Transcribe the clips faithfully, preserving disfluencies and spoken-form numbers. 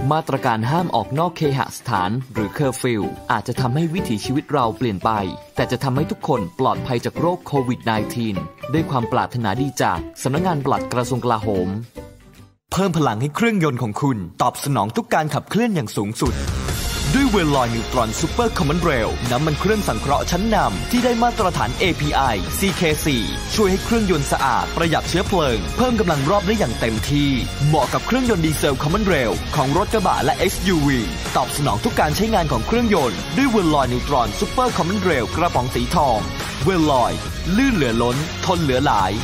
มาตรการห้ามออกนอกเคหสถานหรือเคอร์ฟิวอาจจะทำให้วิถีชีวิตเราเปลี่ยนไปแต่จะทำให้ทุกคนปลอดภัยจากโรคโควิด สิบเก้า ด้วยความปรารถนาดีจากสำนักงานปลัดกระทรวงกลาโหมเพิ่มพลังให้เครื่องยนต์ของคุณตอบสนองทุกการขับเคลื่อนอย่างสูงสุดด้วยเวลลอยนิวตรอนซูเปอร์คอมมอนเรลน้ำมันเครื่องสังเคราะห์ชั้นนำที่ได้มาตรฐาน เอ พี ไอ ซี เค โฟร์ ช่วยให้เครื่องยนต์สะอาดประหยัดเชื้อเพลิงเพิ่มกำลังรอบได้อย่างเต็มที่เหมาะกับเครื่องยนต์ดีเซลคอมมอนเรลของรถกระบะและ เอส ยู วี ตอบสนองทุกการใช้งานของเครื่องยนต์ด้วยเวลลอยนิวตรอนซูเปอร์คอมมอนเรลกระป๋องสีทองเวลลอยลื่นเหลือล้นทนเหลือหลาย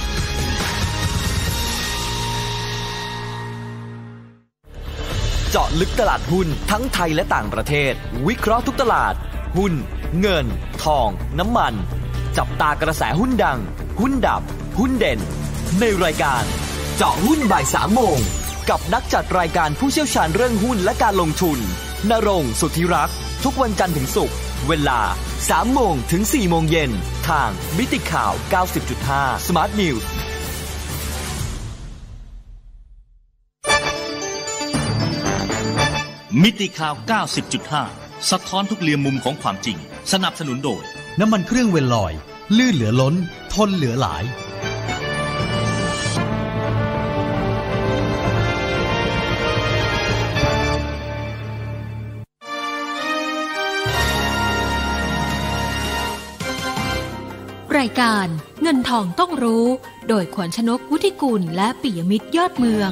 เจาะลึกตลาดหุ้นทั้งไทยและต่างประเทศวิเคราะห์ทุกตลาดหุ้นเงินทองน้ำมันจับตากระแสหุ้นดังหุ้นดับหุ้นเด่นในรายการเจาะหุ้นบ่ายสามโมงกับนักจัดรายการผู้เชี่ยวชาญเรื่องหุ้นและการลงทุนณรงค์สุทธิรักษ์ทุกวันจันทร์ถึงศุกร์เวลา สามโมงถึงสี่โมงเย็นทางมิติข่าว เก้าสิบจุดห้า Smart News มิติข่าว เก้าสิบจุดห้า สะท้อนทุกเหลี่ยมมุมของความจริงสนับสนุนโดยน้ำมันเครื่องเวลลอยลื่นเหลือล้นทนเหลือหลายรายการเงินทองต้องรู้โดยขวัญชนกวุฒิกุลและปิยมิตรยอดเมือง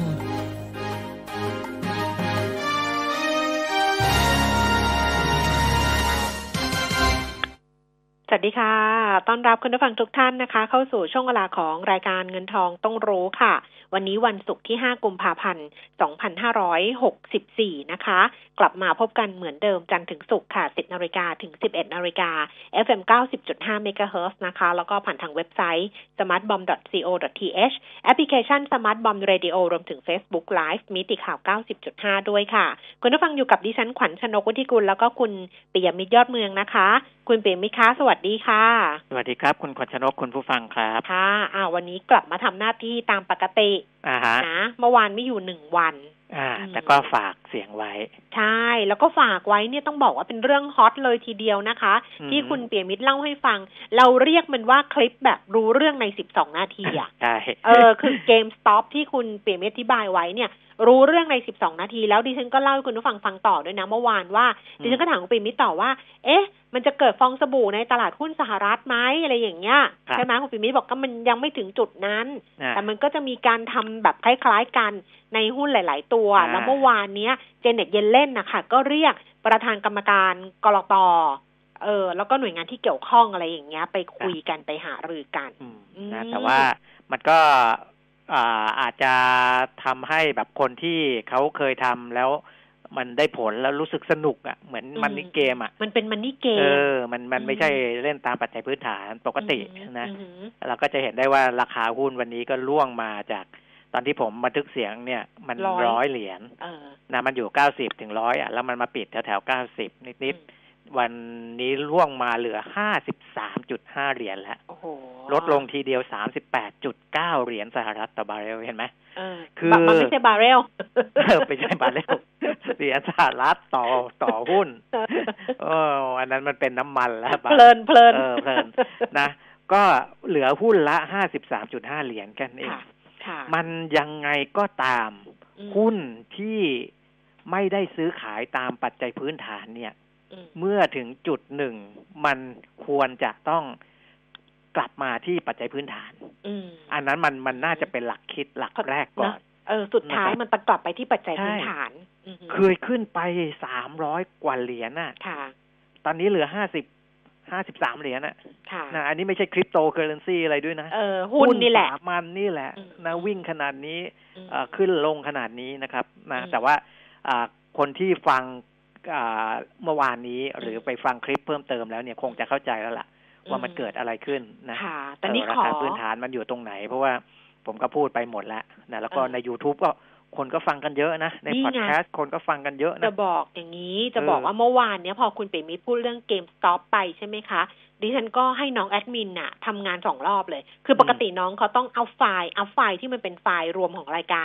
สวัสดีค่ะต้อนรับคุณผู้ฟังทุกท่านนะคะเข้าสู่ช่วงเวลาของรายการเงินทองต้องรู้ค่ะวันนี้วันศุกร์ที่ห้ากุมภาพันธ์สองพันห้าร้อยหกสิบสี่นะคะกลับมาพบกันเหมือนเดิมจันทร์ถึงศุกร์ค่ะ สิบนาฬิกา ถึง สิบเอ็ดนาฬิกา เอฟ เอ็ม เก้าสิบจุดห้า เมกะเฮิรตซ์ นะคะแล้วก็ผ่านทางเว็บไซต์ สมาร์ทบอม ดอท ซี โอ ดอท ที เอช แอปพลิเคชัน Smart Bomb Radio รวมถึง Facebook Live มิติข่าว เก้าสิบจุดห้า ด้วยค่ะคุณผู้ฟังอยู่กับดิฉันขวัญชนกวุฒิกุลแล้วก็คุณปิยมิตรยอดเมืองนะคะคุณปิยมิตรคะสวัสดีค่ะสวัสดีครับคุณขวัญชนกคุณผู้ฟังครับค่ะอ้าววันนี้กลับมาทำหน้าที่ตามปกติอ่าฮะนะเมื่อวานไม่อยู่หนึ่งวันอ่าแต่ก็ฝากเสียงไว้ใช่แล้วก็ฝากไว้เนี่ยต้องบอกว่าเป็นเรื่องฮอตเลยทีเดียวนะคะที่คุณเปียมิตรเล่าให้ฟังเราเรียกมันว่าคลิปแบบรู้เรื่องในสิบสองนาทีอ่ะใช่เออคือเกมสต็อปที่คุณเปียมิตรอธิบายไว้เนี่ยรู้เรื่องในสิบสองนาทีแล้วดิฉันก็เล่าให้คุณผู้ฟังฟังต่อด้วยนะเมื่อวานว่าดิฉันก็ถามคุณเปียมิตรต่อว่าเอ๊ะมันจะเกิดฟองสบู่ในตลาดหุ้นสหรัฐไหมอะไรอย่างเงี้ยใช่ไหมคุณปิมิตรบอกก็มันยังไม่ถึงจุดนั้นแต่มันก็จะมีการทำแบบคล้ายๆกันในหุ้นหลายๆตัวแล้วเมื่อวานเนี้ยเจเน็ตเยนเล่นนะคะก็เรียกประธานกรรมการกลต.เออแล้วก็หน่วยงานที่เกี่ยวข้องอะไรอย่างเงี้ยไปคุยกันไปหารือกันนะแต่ว่ามันก็อ่าอาจจะทำให้แบบคนที่เขาเคยทำแล้วมันได้ผลแล้วรู้สึกสนุกอ่ะเหมือนมันนี่เกมอ่ะมันเป็นมันนี่เกมเออมันมันไม่ใช่เล่นตามปัจจัยพื้นฐานปกตินะเราก็จะเห็นได้ว่าราคาหุ้นวันนี้ก็ล่วงมาจากตอนที่ผมบันทึกเสียงเนี่ยมันร้อยเหรียญนะมันอยู่เก้าสิบถึงร้อยอ่ะแล้วมันมาปิดแถวแถวเก้าสิบนิดๆวันนี้ล่วงมาเหลือห้าสิบสามจุดห้าเหรียญแล้วลดลงทีเดียว สามสิบแปดจุดเก้า เหรียญสหรัฐต่อบาร์เรลเห็นไหมคือมันไม่ใช่บาร์เรลไม่ใช่บาร์เรลเหรียญสหรัฐต่อต่อหุ้นโอ้อันนั้นมันเป็นน้ำมันแล้วเพลินเพลินเออเพลินนะก็เหลือหุ้นละ ห้าสิบสามจุดห้า เหรียญกันเองมันยังไงก็ตามหุ้นที่ไม่ได้ซื้อขายตามปัจจัยพื้นฐานเนี่ยเมื่อถึงจุดหนึ่งมันควรจะต้องกลับมาที่ปัจจัยพื้นฐานอันนั้นมันมันน่าจะเป็นหลักคิดหลักแรกก่อนเออสุดท้ายมันต้องกลับไปที่ปัจจัยพื้นฐานเคยขึ้นไปสามร้อยกว่าเหรียญน่ะตอนนี้เหลือห้าสิบ ห้าสิบสามเหรียญน่ะนะอันนี้ไม่ใช่คริปโตเคอเรนซีอะไรด้วยนะเออหุ้นนี่แหละมันนี่แหละนะวิ่งขนาดนี้ขึ้นลงขนาดนี้นะครับนะแต่ว่าคนที่ฟังเมื่อวานนี้หรือไปฟังคลิปเพิ่มเติมแล้วเนี่ยคงจะเข้าใจแล้วล่ะว่ามันเกิดอะไรขึ้นนะแต่นี่ราคาพื้นฐานมันอยู่ตรงไหนเพราะว่าผมก็พูดไปหมดแล้วนะแล้วก็ใน YouTube ก็คนก็ฟังกันเยอะนะในพอดแคสต์คนก็ฟังกันเยอะนะจะบอกอย่างนี้จะบอกว่าเมื่อวานเนี้ยพอคุณเปรมิตรพูดเรื่องเกมสต็อปไปใช่ไหมคะดิฉันก็ให้น้องแอดมินน่ะทำงานสองรอบเลยคือปกติน้องเขาต้องเอาไฟล์เอาไฟล์ที่มันเป็นไฟล์รวมของรายการน่ะ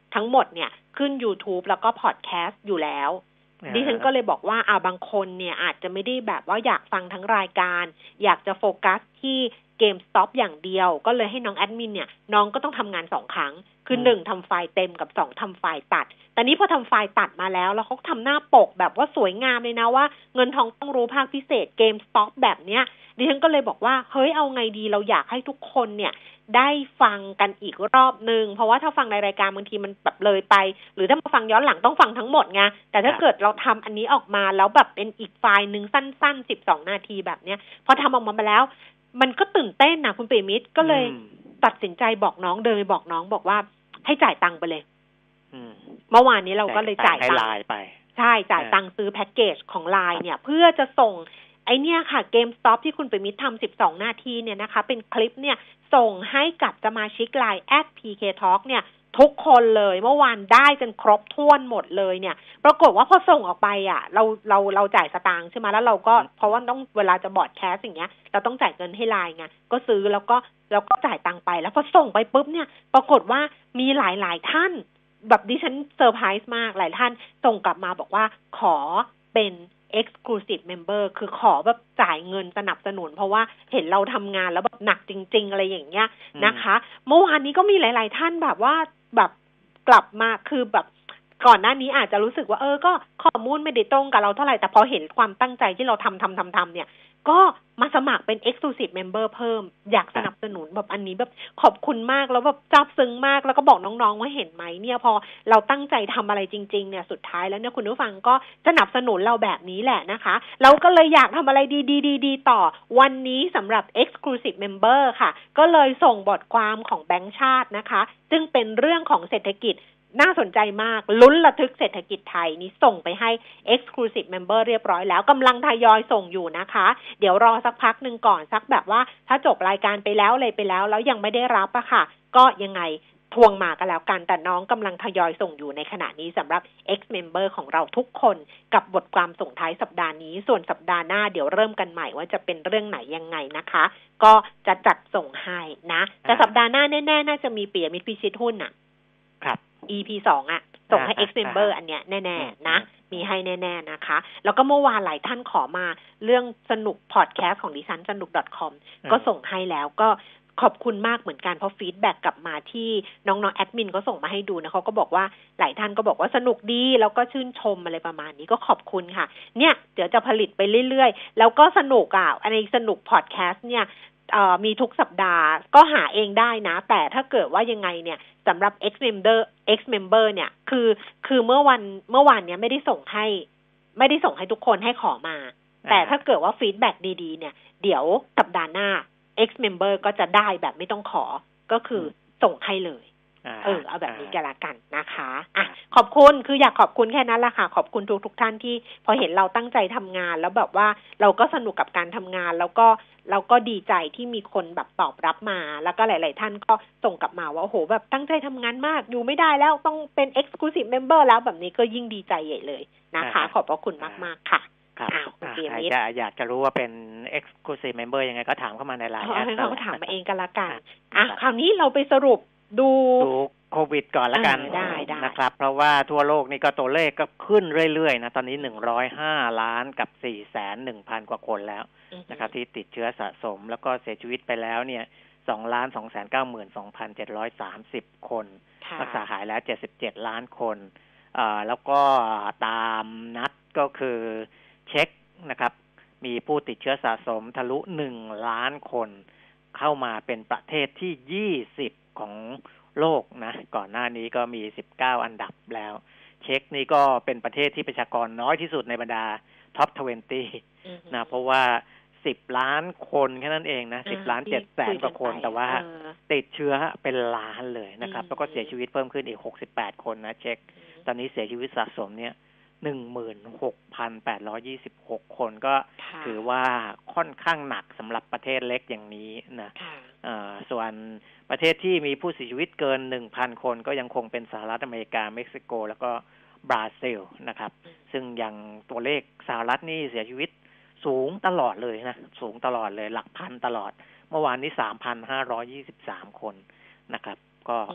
ทั้งหมดเนี่ยขึ้น YouTube แล้วก็พอดแคสต์อยู่แล้วดิฉันก็เลยบอกว่าอ่าบางคนเนี่ยอาจจะไม่ได้แบบว่าอยากฟังทั้งรายการอยากจะโฟกัสที่เกมสต็อปอย่างเดียวก็เลยให้น้องแอดมินเนี่ยน้องก็ต้องทำงานสองครั้งคือหนึ่งทำไฟล์เต็มกับสองทำไฟล์ตัดแต่นี้พอทำไฟล์ตัดมาแล้วแล้วเขาทำหน้าปกแบบว่าสวยงามเลยนะว่าเงินทองต้องรู้ภาคพิเศษเกมสต็อปแบบเนี้ยดิฉันก็เลยบอกว่าเฮ้ยเอาไงดีเราอยากให้ทุกคนเนี่ยได้ฟังกันอีกรอบนึงเพราะว่าถ้าฟังในรายการบางทีมันแบบเลยไปหรือถ้ามาฟังย้อนหลังต้องฟังทั้งหมดไงแต่ถ้าเกิดเราทำอันนี้ออกมาแล้วแบบเป็นอีกไฟล์นึงสั้นๆสิบสองนาทีแบบเนี้ยพอทำออกมาแล้วมันก็ตื่นเต้นนะคุณปิยมิตรก็เลยตัดสินใจบอกน้องเดินไปบอกน้องบอกว่าให้จ่ายตังค์ไปเลยเมื่อวานนี้เราก็เลยจ่ายตังค์ไปใช่จ่ายตังค์ซื้อแพ็กเกจของ ไลน์ เนี่ยเพื่อจะส่งไอเนี่ยค่ะเกมสต็อปที่คุณปิยมิตรทำสิบสองนาทีเนี่ยนะคะเป็นคลิปเนี่ยส่งให้กับสมาชิก ไลน์ แอท พี เค ทอล์ก เนี่ยทุกคนเลยเมื่อวานได้กันครบถ้วนหมดเลยเนี่ยปรากฏว่าพอส่งออกไปอ่ะเราเราเราจ่ายสตางค์ใช่ไหมแล้วเราก็เพราะว่าต้องเวลาจะบอร์ดแคสอย่างเงี้ยเราต้องจ่ายเงินให้ ไลน์ ไงก็ซื้อแล้วก็แล้วก็จ่ายตังค์ไปแล้วพอส่งไปปุ๊บเนี่ยปรากฏว่ามีหลายๆท่านแบบดิฉันเซอร์ไพรส์มากหลายท่านส่งกลับมาบอกว่าขอเป็น exclusive member คือขอแบบจ่ายเงินสนับสนุนเพราะว่าเห็นเราทำงานแล้วแบบหนักจริงๆอะไรอย่างเงี้ยนะคะเมื่อวานนี้ก็มีหลายๆท่านแบบว่าแบบกลับมาคือแบบก่อนหน้านี้อาจจะรู้สึกว่าเออก็ข้อมูลไม่ได้ตรงกับเราเท่าไหร่แต่พอเห็นความตั้งใจที่เราทำทำทำทำเนี่ยก็มาสมัครเป็น exclusive member เพิ่มอยากสนับสนุนแบบอันนี้แบบขอบคุณมากแล้วแบบซาบซึ้งมากแล้วก็บอกน้องๆว่าเห็นไหมเนี่ยพอเราตั้งใจทำอะไรจริงๆเนี่ยสุดท้ายแล้วเนี่ยคุณผู้ฟังก็สนับสนุนเราแบบนี้แหละนะคะเราก็เลยอยากทำอะไรดีๆๆต่อวันนี้สำหรับ exclusive member ค่ะก็เลยส่งบทความของแบงก์ชาตินะคะซึ่งเป็นเรื่องของเศรษฐกิจน่าสนใจมากลุ้นระทึกเศรษฐกิจไทยนี้ส่งไปให้ Exclusive Member เรียบร้อยแล้วกำลังทยอยส่งอยู่นะคะเดี๋ยวรอสักพักนึงก่อนสักแบบว่าถ้าจบรายการไปแล้วเลยไปแล้วแล้วยังไม่ได้รับอะค่ะก็ยังไงทวงมากันแล้วกันแต่น้องกำลังทยอยส่งอยู่ในขณะนี้สำหรับ X Member ของเราทุกคนกับบทความส่งท้ายสัปดาห์นี้ส่วนสัปดาห์หน้าเดี๋ยวเริ่มกันใหม่ว่าจะเป็นเรื่องไหนยังไงนะคะก็จะจัดส่งให้นะแต่สัปดาห์หน้าแน่ๆน่าจะมีปิยมิตรพิชิตหุ้นอะครับอี พี สองอ่ะส่งให้ X Member อันเนี้ยแน่ๆนะมีให้แน่ๆนะคะแล้วก็เมื่อวานหลายท่านขอมาเรื่องสนุกพอดแคสต์ของดิฉันสนุก .com ก็ส่งให้แล้วก็ขอบคุณมากเหมือนกันเพราะฟีดแบ็กกลับมาที่น้องๆแอดมินก็ส่งมาให้ดูนะเขาก็บอกว่าหลายท่านก็บอกว่าสนุกดีแล้วก็ชื่นชมอะไรประมาณนี้ก็ขอบคุณค่ะเนี่ยเดี๋ยวจะผลิตไปเรื่อยๆแล้วก็สนุกอ่ะอันนี้สนุกพอดแคสต์เนี่ยมีทุกสัปดาห์ก็หาเองได้นะแต่ถ้าเกิดว่ายังไงเนี่ยสำหรับ X Member X Member เนี่ยคือคือเมื่อวันเมื่อวานเนี้ยไม่ได้ส่งให้ไม่ได้ส่งให้ทุกคนให้ขอมาแต่ถ้าเกิดว่าฟีดแบ็กดีๆเนี่ยเดี๋ยวสัปดาห์หน้า X Member ก็จะได้แบบไม่ต้องขอก็คือส่งให้เลยเออเอาแบบนี้กันละกันนะคะอ่ะขอบคุณคืออยากขอบคุณแค่นั้นแหละค่ะขอบคุณทุกทุกท่านที่พอเห็นเราตั้งใจทำงานแล้วแบบว่าเราก็สนุกกับการทำงานแล้วก็เราก็ดีใจที่มีคนแบบตอบรับมาแล้วก็หลายๆท่านก็ส่งกลับมาว่าโอ้โหแบบตั้งใจทำงานมากอยู่ไม่ได้แล้วต้องเป็น Exclusive Member แล้วแบบนี้ก็ยิ่งดีใจใหญ่เลยนะคะขอบพระคุณมากๆค่ะอ้าวใครจะอยากจะรู้ว่าเป็น Exclusive Member ยังไงก็ถามเข้ามาในไลน์แอดเขาถามมาเองกันละกันอ่ะคราวนี้เราไปสรุปดูโควิดก่อนละกันนะครับเพราะว่าทั่วโลกนี่ก็ตัวเลขก็ขึ้นเรื่อยๆนะตอนนี้หนึ่งร้อยห้าล้านกับ สี่แสนหนึ่งพัน กว่าคนแล้วนะครับที่ติดเชื้อสะสมแล้วก็เสียชีวิตไปแล้วเนี่ย สองล้านสองแสนเก้าหมื่นสองพันเจ็ดร้อยสามสิบ คนรักษาหายแล้วเจ็ดสิบเจ็ดล้านคนเอ่อแล้วก็ตามนัดก็คือเช็คนะครับมีผู้ติดเชื้อสะสมทะลุหนึ่งล้านคนเข้ามาเป็นประเทศที่ยี่สิบของโลกนะก่อนหน้านี้ก็มีสิบเก้าอันดับแล้วเช็คนี่ก็เป็นประเทศที่ประชากรน้อยที่สุดในบรรดาท็อปยี่สิบนะเพราะว่าสิบล้านคนแค่นั้นเองนะสิบล้านเจ็ดแสนกว่าคนแต่ว่าติดเชื้อเป็นล้านเลยนะครับแล้วก็เสียชีวิตเพิ่มขึ้นอีกหกสิบแปดคนนะเช็คตอนนี้เสียชีวิตสะสมเนี่ย หนึ่งหมื่นหกพันแปดร้อยยี่สิบหก คนก็ถือว่าค่อนข้างหนักสำหรับประเทศเล็กอย่างนี้นะส่วนประเทศที่มีผู้เสียชีวิตเกิน หนึ่งพัน คนก็ยังคงเป็นสหรัฐอเมริกาเม็กซิโกแล้วก็บราซิลนะครับซึ่งอย่างตัวเลขสหรัฐนี่เสียชีวิตสูงตลอดเลยนะสูงตลอดเลยหลักพันตลอดเมื่อวานนี้ สามพันห้าร้อยยี่สิบสาม คนนะครับก็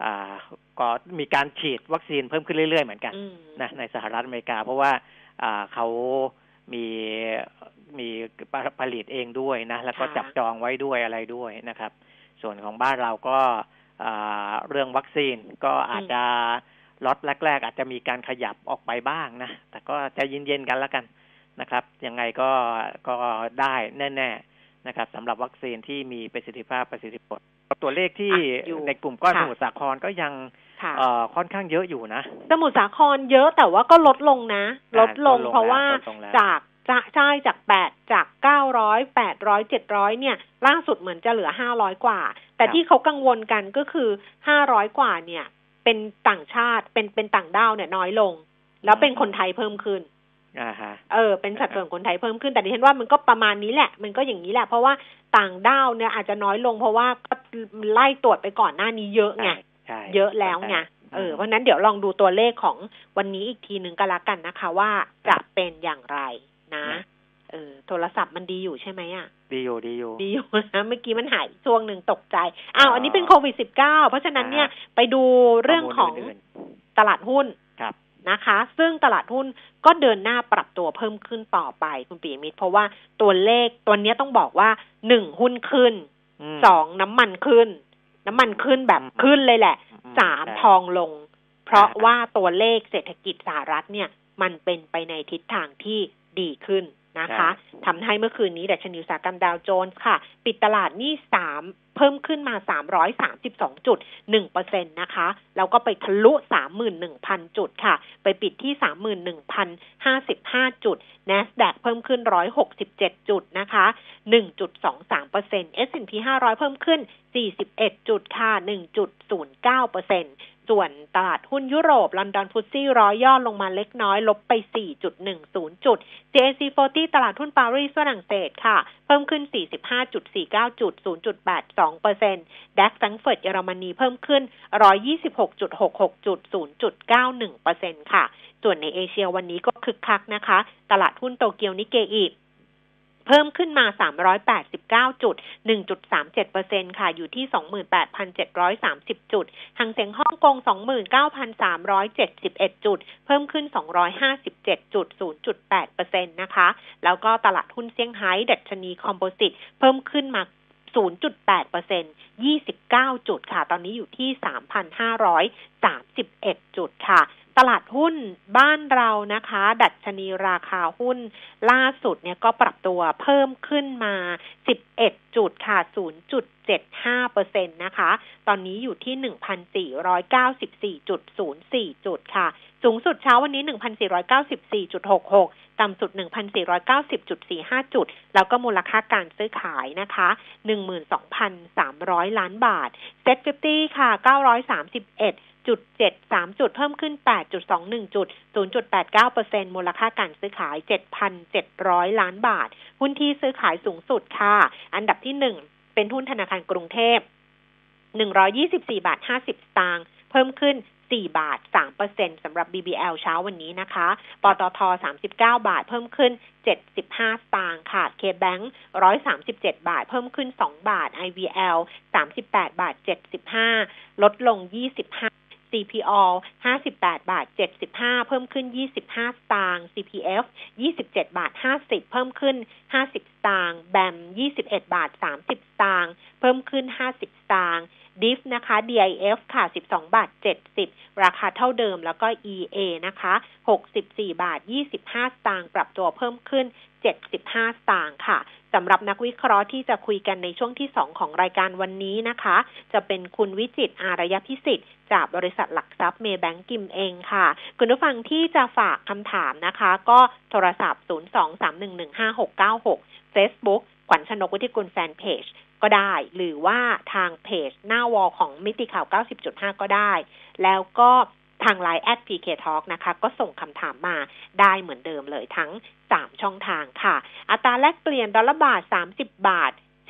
ก็มีการฉีดวัคซีนเพิ่มขึ้นเรื่อยๆเหมือนกันนะในสหรัฐอเมริกาเพราะว่าเขามีมีผลิตเองด้วยนะแล้วก็จับจองไว้ด้วยอะไรด้วยนะครับส่วนของบ้านเราก็เรื่องวัคซีนก็อาจจะล็อตแรกๆอาจจะมีการขยับออกไปบ้างนะแต่ก็ใจเย็นๆกันแล้วกันนะครับยังไงก็ก็ได้แน่ๆนะครับสำหรับวัคซีนที่มีประสิทธิภาพประสิทธิผลตัวเลขที่ในกลุ่มก้อนสมุทรสาครก็ยังค่อนข้างเยอะอยู่นะสมุทรสาครเยอะแต่ว่าก็ลดลงนะลดลงเพราะว่าจากจะใช่จากแปดจากเก้าร้อย แปดร้อย เจ็ดร้อยเนี่ยล่าสุดเหมือนจะเหลือห้าร้อยกว่าแต่ที่เขากังวลกันก็คือห้าร้อยกว่าเนี่ยเป็นต่างชาติเป็นเป็นต่างด้าวเนี่ยน้อยลงแล้วเป็นคนไทยเพิ่มขึ้นอ่าฮะเออเป็นสัดส่วนคนไทยเพิ่มขึ้นแต่ดิฉันว่ามันก็ประมาณนี้แหละมันก็อย่างนี้แหละเพราะว่าต่างด้าวเนี่ยอาจจะน้อยลงเพราะว่าก็ไล่ตรวจไปก่อนหน้านี้เยอะไงเยอะแล้วไงเออเพราะนั้นเดี๋ยวลองดูตัวเลขของวันนี้อีกทีนึงก็แล้วกันนะคะว่าจะเป็นอย่างไรนะเออโทรศัพท์มันดีอยู่ใช่ไหมอ่ะดีอยู่ดีอยู่ดีอยู่นะเมื่อกี้มันหายช่วงหนึ่งตกใจอ้าวอันนี้เป็นโควิด สิบเก้า เพราะฉะนั้นเนี่ยไปดูเรื่องของตลาดหุ้นนะคะซึ่งตลาดหุ้นก็เดินหน้าปรับตัวเพิ่มขึ้นต่อไปคุณปิยมิตรเพราะว่าตัวเลขตัวนี้ต้องบอกว่าหนึ่งหุ้นขึ้นสองน้ำมันขึ้นน้ำมันขึ้นแบบขึ้นเลยแหละสามทองลงเพราะว่าตัวเลขเศรษฐกิจสหรัฐเนี่ยมันเป็นไปในทิศทางที่ดีขึ้นนะคะทำให้เมื่อคืนนี้ดัชนีอุตสาหกรรมดาวโจนส์ค่ะปิดตลาดนี่สามเพิ่มขึ้นมา สามร้อยสามสิบสองจุดหนึ่งเปอร์เซ็นต์ นะคะแล้วก็ไปทะลุ สามหมื่นหนึ่งพัน จุดค่ะไปปิดที่ สามหมื่นหนึ่งพันห้าสิบห้า จุด NASDAQ เพิ่มขึ้นหนึ่งร้อยหกสิบเจ็ดจุดนะคะ หนึ่งจุดสองสามเปอร์เซ็นต์ เอส แอนด์ พี ห้าร้อยเพิ่มขึ้นสี่สิบเอ็ดจุดค่ะ หนึ่งจุดศูนย์เก้าเปอร์เซ็นต์ส่วนตลาดหุ้นยุโรปลอนดอนฟุตซี่ร้อยย่อลงมาเล็กน้อยลบไป สี่จุดหนึ่งศูนย์ จุด ซี เอ ซี สี่สิบตลาดหุ้นปารีสฝรั่งเศสค่ะเพิ่มขึ้น สี่สิบห้าจุดสี่เก้า จุด ศูนย์จุดแปดสองเปอร์เซ็นต์ ดัค แฟรงก์เฟิร์ตเยอรมนีเพิ่มขึ้น หนึ่งร้อยยี่สิบหกจุดหกหก จุด ศูนย์จุดเก้าหนึ่งเปอร์เซ็นต์ ค่ะส่วนในเอเชียวันนี้ก็คึกคักนะคะตลาดหุ้นโตเกียวนิเกอิเพิ่มขึ้นมาสามร้อยแปดสิบเก้าจุด หนึ่งจุดสามเจ็ดเปอร์เซ็นต์ ค่ะอยู่ที่ สองหมื่นแปดพันเจ็ดร้อยสามสิบ จุดหังเส็งฮ่องกง สองหมื่นเก้าพันสามร้อยเจ็ดสิบเอ็ด จุดเพิ่มขึ้นสองร้อยห้าสิบเจ็ดจุด ศูนย์จุดแปดเปอร์เซ็นต์ นะคะแล้วก็ตลาดหุ้นเซี่ยงไฮ้ดัชนีคอมโพสิตเพิ่มขึ้นมา ศูนย์จุดแปดเปอร์เซ็นต์ ยี่สิบเก้าจุดค่ะตอนนี้อยู่ที่ สามพันห้าร้อยสามสิบเอ็ด จุดค่ะตลาดหุ้นบ้านเรานะคะดัชนีราคาหุ้นล่าสุดเนี่ยก็ปรับตัวเพิ่มขึ้นมาสิบเอ็ดจุดค่ะ ศูนย์จุดเจ็ดห้าเปอร์เซ็นต์ นะคะตอนนี้อยู่ที่ หนึ่งพันสี่ร้อยเก้าสิบสี่จุดศูนย์สี่ จุดค่ะสูงสุดเช้าวันนี้ หนึ่งพันสี่ร้อยเก้าสิบสี่จุดหกหก ต่ำสุด หนึ่งพันสี่ร้อยเก้าสิบจุดสี่ห้า จุดแล้วก็มูลค่าการซื้อขายนะคะ หนึ่งหมื่นสองพันสามร้อย ล้านบาท เซ็ต ห้าสิบ ค่ะเก้าร้อยสามสิบเอ็ดจุดเจ็ดสาม จุดเพิ่มขึ้น แปดจุดสองหนึ่ง จุด ศูนย์จุดแปดเก้าเปอร์เซ็นต์ มูลค่าการซื้อขาย เจ็ดพันเจ็ดร้อย ล้านบาทหุ้นที่ซื้อขายสูงสุดค่ะอันดับที่หนึ่งเป็นหุ้นธนาคารกรุงเทพหนึ่งร้อยยี่สิบสี่บาทห้าสิบสตางค์เพิ่มขึ้นสี่บาทสามเปอร์เซ็นต์ สำหรับ บี บี แอล เช้าวันนี้นะคะปตทสามสิบเก้าบาทเพิ่มขึ้นเจ็ดสิบห้าสตางค์ค่ะ K-Bank หนึ่งร้อยสามสิบเจ็ดบาทเพิ่มขึ้นสองบาท ไอ วี แอล สามสิบแปดบาทเจ็ดสิบห้าลดลงยี่สิบห้าซี พี โอ ห้าสิบแปดบาทเจ็ดสิบห้าเพิ่มขึ้นยี่สิบห้าสตางค์ ซี พี เอฟ ยี่สิบเจ็ดบาทห้าสิบเพิ่มขึ้นห้าสิบสตางค์ แบม ยี่สิบเอ็ดบาทสามสิบสตางค์เพิ่มขึ้นห้าสิบสตางค์ ดิฟ นะคะ ดี ไอ เอฟ ค่ะสิบสองบาทเจ็ดสิบราคาเท่าเดิมแล้วก็ อี เอ นะคะหกสิบสี่บาทยี่สิบห้าสตางค์ปรับตัวเพิ่มขึ้นเจ็ดสิบห้าสตางค์ค่ะสำหรับนักวิเคราะห์ที่จะคุยกันในช่วงที่สองของรายการวันนี้นะคะจะเป็นคุณวิจิตรอารยพิสิทธิ์จากบริษัทหลักทรัพย์เมย์แบงก์กิมเองค่ะคุณผู้ฟังที่จะฝากคำถามนะคะก็โทรศัพท์ศูนย์ สอง สาม หนึ่ง หนึ่ง ห้า หก เก้า หก Facebook ขวัญชนกวุฒิกุลแฟนเพจก็ได้หรือว่าทางเพจหน้าวอลของมิติข่าว เก้าสิบจุดห้า ก็ได้แล้วก็ทาง ไลน์ แอท พี เค ทอล์ก นะคะก็ส่งคำถามมาได้เหมือนเดิมเลยทั้งสามช่องทางค่ะอัตราแลกเปลี่ยนดอลลาร์บาทสามสิบบาท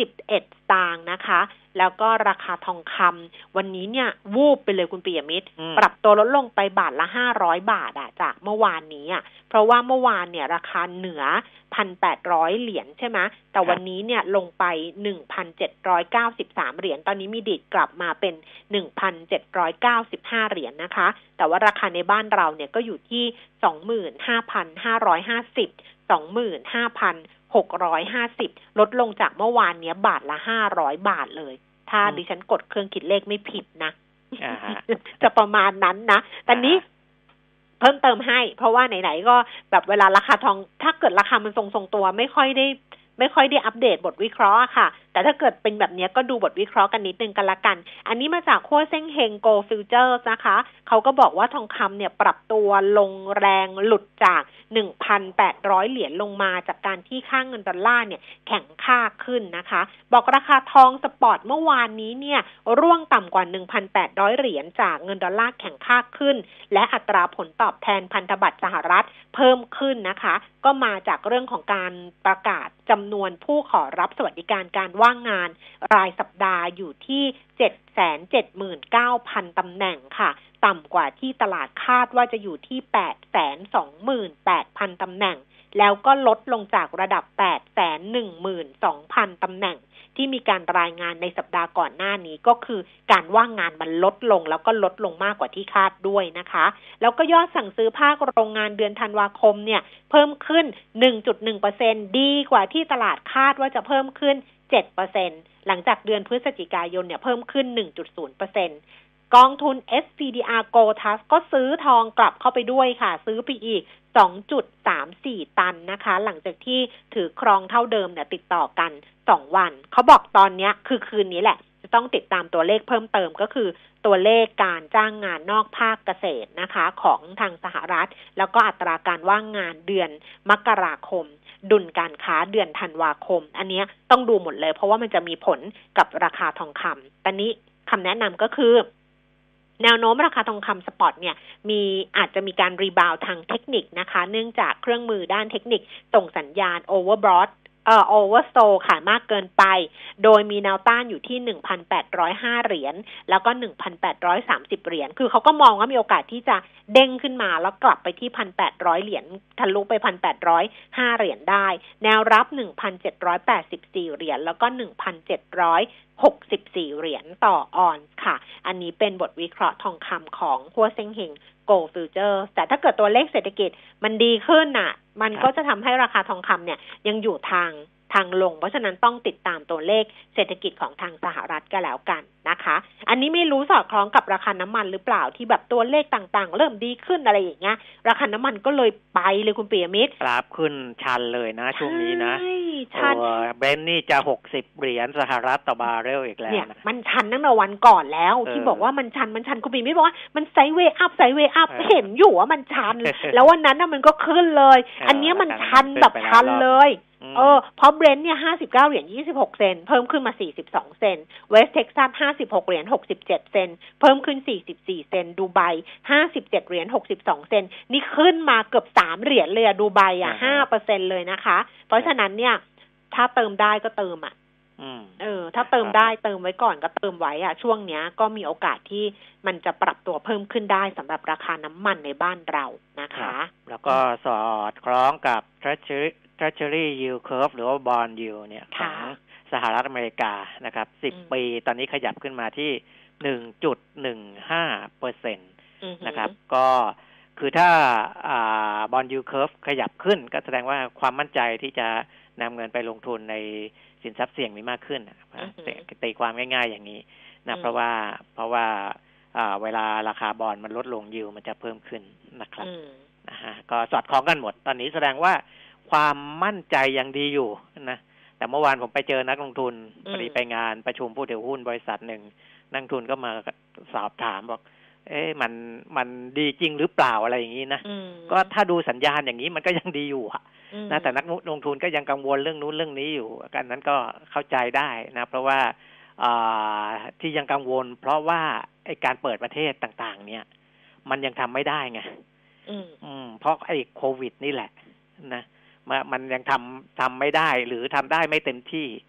สิบเอ็ดสตางค์นะคะแล้วก็ราคาทองคำวันนี้เนี่ยวูบไปเลยคุณปิยมิตรปรับตัวลดลงไปบาทละห้าร้อยบาทอ่ะจากเมื่อวานนี้อ่ะเพราะว่าเมื่อวานเนี่ยราคาเหนือ หนึ่งพันแปดร้อย เหรียญใช่ไหมแต่วันนี้เนี่ยลงไป หนึ่งพันเจ็ดร้อยเก้าสิบสาม เหรียญตอนนี้มีดิดกลับมาเป็น หนึ่งพันเจ็ดร้อยเก้าสิบห้า เหรียญนะคะแต่ว่าราคาในบ้านเราเนี่ยก็อยู่ที่ สองหมื่นห้าพันห้าร้อยห้าสิบ สองหมื่นห้าพันหกร้อยห้าสิบ ลดลงจากเมื่อวานเนี้ยบาทละห้าร้อยบาทเลยถ้าดิฉันกดเครื่องคิดเลขไม่ผิดนะ จะประมาณนั้นนะแต่นี้เพิ่มเติมให้เพราะว่าไหนๆก็แบบเวลาราคาทองถ้าเกิดราคามันทรงๆตัวไม่ค่อยได้ไม่ค่อยได้อัปเดตบทวิเคราะห์ค่ะแต่ถ้าเกิดเป็นแบบนี้ก็ดูบทวิเคราะห์กันนิดนึงกันละกันอันนี้มาจากขั้วเส้งเฮงโกลด์ฟิวเจอร์นะคะเขาก็บอกว่าทองคำเนี่ยปรับตัวลงแรงหลุดจาก หนึ่งพันแปดร้อย เหรียญลงมาจากการที่ค่าเงินดอลลาร์เนี่ยแข็งค่าขึ้นนะคะบอกราคาทองสปอร์ตเมื่อวานนี้เนี่ยร่วงต่ำกว่า หนึ่งพันแปดร้อย เหรียญจากเงินดอลลาร์แข็งค่าขึ้นและอัตราผลตอบแทนพันธบัตรสหรัฐเพิ่มขึ้นนะคะก็มาจากเรื่องของการประกาศจำนวนผู้ขอรับสวัสดิการการว่างงานรายสัปดาห์อยู่ที่ เจ็ดแสนเจ็ดหมื่นเก้าพัน ตำแหน่งค่ะต่ำกว่าที่ตลาดคาดว่าจะอยู่ที่ แปดแสนสองหมื่นแปดพัน ตำแหน่งแล้วก็ลดลงจากระดับ แปดแสนหนึ่งหมื่นสองพัน ตำแหน่งที่มีการรายงานในสัปดาห์ก่อนหน้านี้ก็คือการว่างงานมันลดลงแล้วก็ลดลงมากกว่าที่คาดด้วยนะคะแล้วก็ยอดสั่งซื้อภาคโรงงานเดือนธันวาคมเนี่ยเพิ่มขึ้น หนึ่งจุดหนึ่งเปอร์เซ็นต์ ดีกว่าที่ตลาดคาดว่าจะเพิ่มขึ้น เจ็ดเปอร์เซ็นต์ หลังจากเดือนพฤศจิกายนเนี่ยเพิ่มขึ้น หนึ่งจุดศูนย์เปอร์เซ็นต์ กองทุน เอส ซี ดี อาร์ Gold Trust ก็ซื้อทองกลับเข้าไปด้วยค่ะซื้อไปอีก สองจุดสามสี่ ตันนะคะหลังจากที่ถือครองเท่าเดิมเนี่ยติดต่อกันสองวันเขาบอกตอนนี้คือคืนนี้แหละจะต้องติดตามตัวเลขเพิ่มเติมก็คือตัวเลขการจ้างงานนอกภาคเกษตรนะคะของทางสหรัฐแล้วก็อัตราการว่างงานเดือนมกราคมดุลการค้าเดือนธันวาคมอันนี้ต้องดูหมดเลยเพราะว่ามันจะมีผลกับราคาทองคำตอนนี้คำแนะนำก็คือแนวโน้มราคาทองคำสปอตเนี่ยมีอาจจะมีการรีบาวทางเทคนิคนะคะเนื่องจากเครื่องมือด้านเทคนิคส่งสัญญาณโอเวอร์บอทเอ่อโอเวอร์โซขายมากเกินไปโดยมีแนวต้านอยู่ที่ หนึ่งพันแปดร้อยห้า เหรียญแล้วก็ หนึ่งพันแปดร้อยสามสิบ เหรียญคือเขาก็มองว่ามีโอกาสที่จะเด้งขึ้นมาแล้วกลับไปที่ หนึ่งพันแปดร้อย เหรียญทะลุไป หนึ่งพันแปดร้อยห้า เหรียญได้แนวรับ หนึ่งพันเจ็ดร้อยแปดสิบสี่ เหรียญแล้วก็ หนึ่งพันเจ็ดร้อยหกสิบสี่ เหรียญต่อออนซ์ค่ะอันนี้เป็นบทวิเคราะห์ทองคำของหัวเซ็งเฮงGold Futures แต่ถ้าเกิดตัวเลขเศรษฐกิจมันดีขึ้นน่ะมันก็จะทำให้ราคาทองคำเนี่ยยังอยู่ทางทางลงเพราะฉะนั้นต้องติดตามตัวเลขเศรษฐกิจของทางสหรัฐก็แล้วกันนะคะอันนี้ไม่รู้สอดคล้องกับราคาน้ำมันหรือเปล่าที่แบบตัวเลขต่างๆเริ่มดีขึ้นอะไรอย่างเงี้ยราคาน้ำมันก็เลยไปเลยคุณปิยมิตรกราฟขึ้นชันเลยนะช่วงนี้นะชันเบรนท์นี่จะหกสิบเหรียญสหรัฐต่อบาร์เรลอีกแล้วเนี่ยมันชันตั้งแต่วันก่อนแล้วที่บอกว่ามันชันมันชันคุณปิยมิตรบอกว่ามันไซด์เวย์อัพไซด์เวย์อัพเห็นอยู่ว่ามันชันแล้ววันนั้นน่ะมันก็ขึ้นเลยอันนี้มันชันแบบชันเลยเออเพราะเบรนท์เนี่ยห้าสิบเก้าเหรียญยี่สิบหกเซนต์เพิ่มขึ้นมาสี่สิบสองเซนต์เวสต์เท็กซัสห้าสิบหกเหรียญหกสิบเจ็ดเซนต์เพิ่มขึ้นสี่สิบสี่เซนต์ดูไบห้าสิบเจ็ดเหรียญหกสิบสองเซนต์นี่ขึ้นมาเกือบสามเหรียญเลยอะดูไบอ่ะ ห้าเปอร์เซ็นต์ เลยนะคะเพราะฉะนั้นเนี่ยถ้าเติมได้ก็เติมอ่ะเออถ้าเติมได้เติมไว้ก่อนก็เติมไว้อ่ะช่วงเนี้ยก็มีโอกาสที่มันจะปรับตัวเพิ่มขึ้นได้สำหรับราคาน้ำมันในบ้านเรานะคะแล้วก็สอดคล้องกับ Treasury Treasury Yield Curve หรือว่า Bond Yield เนี่ยของสหรัฐอเมริกานะครับสิบปีตอนนี้ขยับขึ้นมาที่ หนึ่งจุดหนึ่งห้าเปอร์เซ็นต์ นะครับก็คือถ้าอ่า Bond Yield Curve ขยับขึ้นก็แสดงว่าความมั่นใจที่จะนำเงินไปลงทุนในสินทรัพย์เสี่ยงมีมากขึ้นตีความง่ายๆอย่างนี้นะเพราะว่าเพราะว่าเวลาราคาบอนด์มันลดลงยิวมันจะเพิ่มขึ้นนะครับนะฮะก็สอดคล้องกันหมดตอนนี้แสดงว่าความมั่นใจยังดีอยู่นะแต่เมื่อวานผมไปเจอนักลงทุนพอดีไปงานประชุมผู้ถือหุ้นบริษัทหนึ่งนักลงทุนก็มาสอบถามบอกเอ๊ะมันมันดีจริงหรือเปล่าอะไรอย่างนี้นะก็ถ้าดูสัญญาณอย่างนี้มันก็ยังดีอยู่นะแต่นักลงทุนก็ยังกังวลเรื่องนู้นเรื่องนี้อยู่กันนั้นก็เข้าใจได้นะเพราะว่าที่ยังกังวลเพราะว่าไอ้การเปิดประเทศต่างๆเนี่ยมันยังทำไม่ได้ไงอืมเพราะไอ้โควิดนี่แหละนะมันยังทำทำไม่ได้หรือทำได้ไม่เต็มที่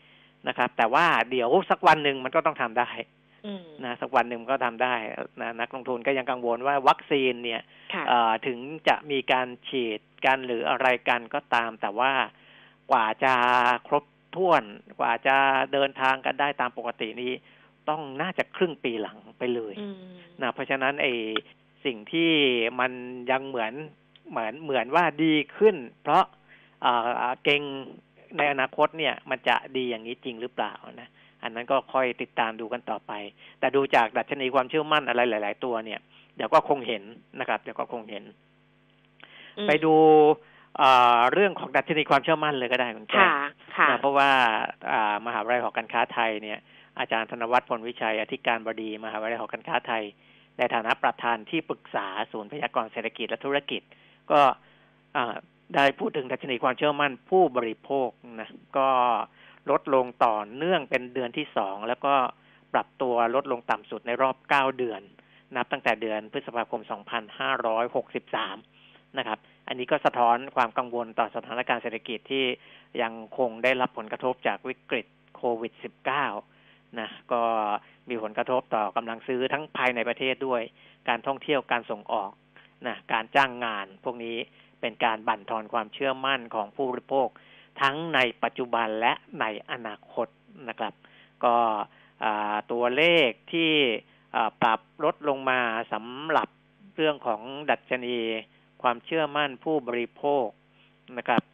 นะครับแต่ว่าเดี๋ยวสักวันหนึ่งมันก็ต้องทำได้นะสักวันหนึ่งก็ทำได้นะนักลงทุนก็ยังกังวลว่าวัคซีนเนี่ยถึงจะมีการฉีดกันหรืออะไรกันก็ตามแต่ว่ากว่าจะครบถ้วนกว่าจะเดินทางกันได้ตามปกตินี้ต้องน่าจะครึ่งปีหลังไปเลยนะเพราะฉะนั้นไอ้สิ่งที่มันยังเหมือนเหมือนเหมือนว่าดีขึ้นเพราะเก่งในอนาคตเนี่ยมันจะดีอย่างนี้จริงหรือเปล่านะอันนั้นก็ค่อยติดตามดูกันต่อไปแต่ดูจากดัชนีความเชื่อมั่นอะไรหลายๆตัวเนี่ยเดี๋ยวก็คงเห็นนะครับเดี๋ยวก็คงเห็นไปดูเรื่องของดัชนีความเชื่อมั่นเลยก็ได้คุณแก้วเพราะว่ามหาวิทยาลัยหอการค้าไทยเนี่ยอาจารย์ธนวัฒน์พลวิชัยอธิการบดีมหาวิทยาลัยหอการค้าไทยในฐานะประธานที่ปรึกษาศูนย์พยากรณ์เศรษฐกิจและธุรกิจก็ได้พูดถึงดัชนีความเชื่อมั่นผู้บริโภคนะก็ลดลงต่อเนื่องเป็นเดือนที่สองแล้วก็ปรับตัวลดลงต่ำสุดในรอบเก้าเดือนนับตั้งแต่เดือนพฤษภาคมสองพันห้าร้อยหกสิบสามนะครับอันนี้ก็สะท้อนความกังวลต่อสถานการณ์เศรษฐกิจที่ยังคงได้รับผลกระทบจากวิกฤตโควิด สิบเก้า นะก็มีผลกระทบต่อกำลังซื้อทั้งภายในประเทศด้วยการท่องเที่ยวการส่งออกนะการจ้างงานพวกนี้เป็นการบั่นทอนความเชื่อมั่นของผู้บริโภคทั้งในปัจจุบันและในอนาคตนะครับก็ตัวเลขที่ปรับลดลงมาสำหรับเรื่องของดัชนีความเชื่อมั่นผู้บริโภคนะครับ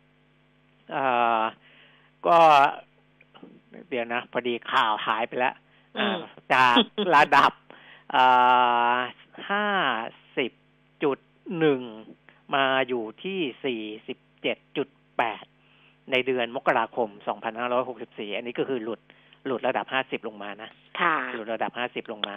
ก็เดี๋ยวนะพอดีข่าวหายไปแล้วจากระดับห้าสิบจุดหนึ่งมาอยู่ที่สี่สิบเจ็ดจุดแปดในเดือนมกราคมสองพันห้าร้อยหกสิบสี่อันนี้ก็คือหลุดหลุดระดับห้าสิบลงมานะค่ะหลุดระดับห้าสิบลงมา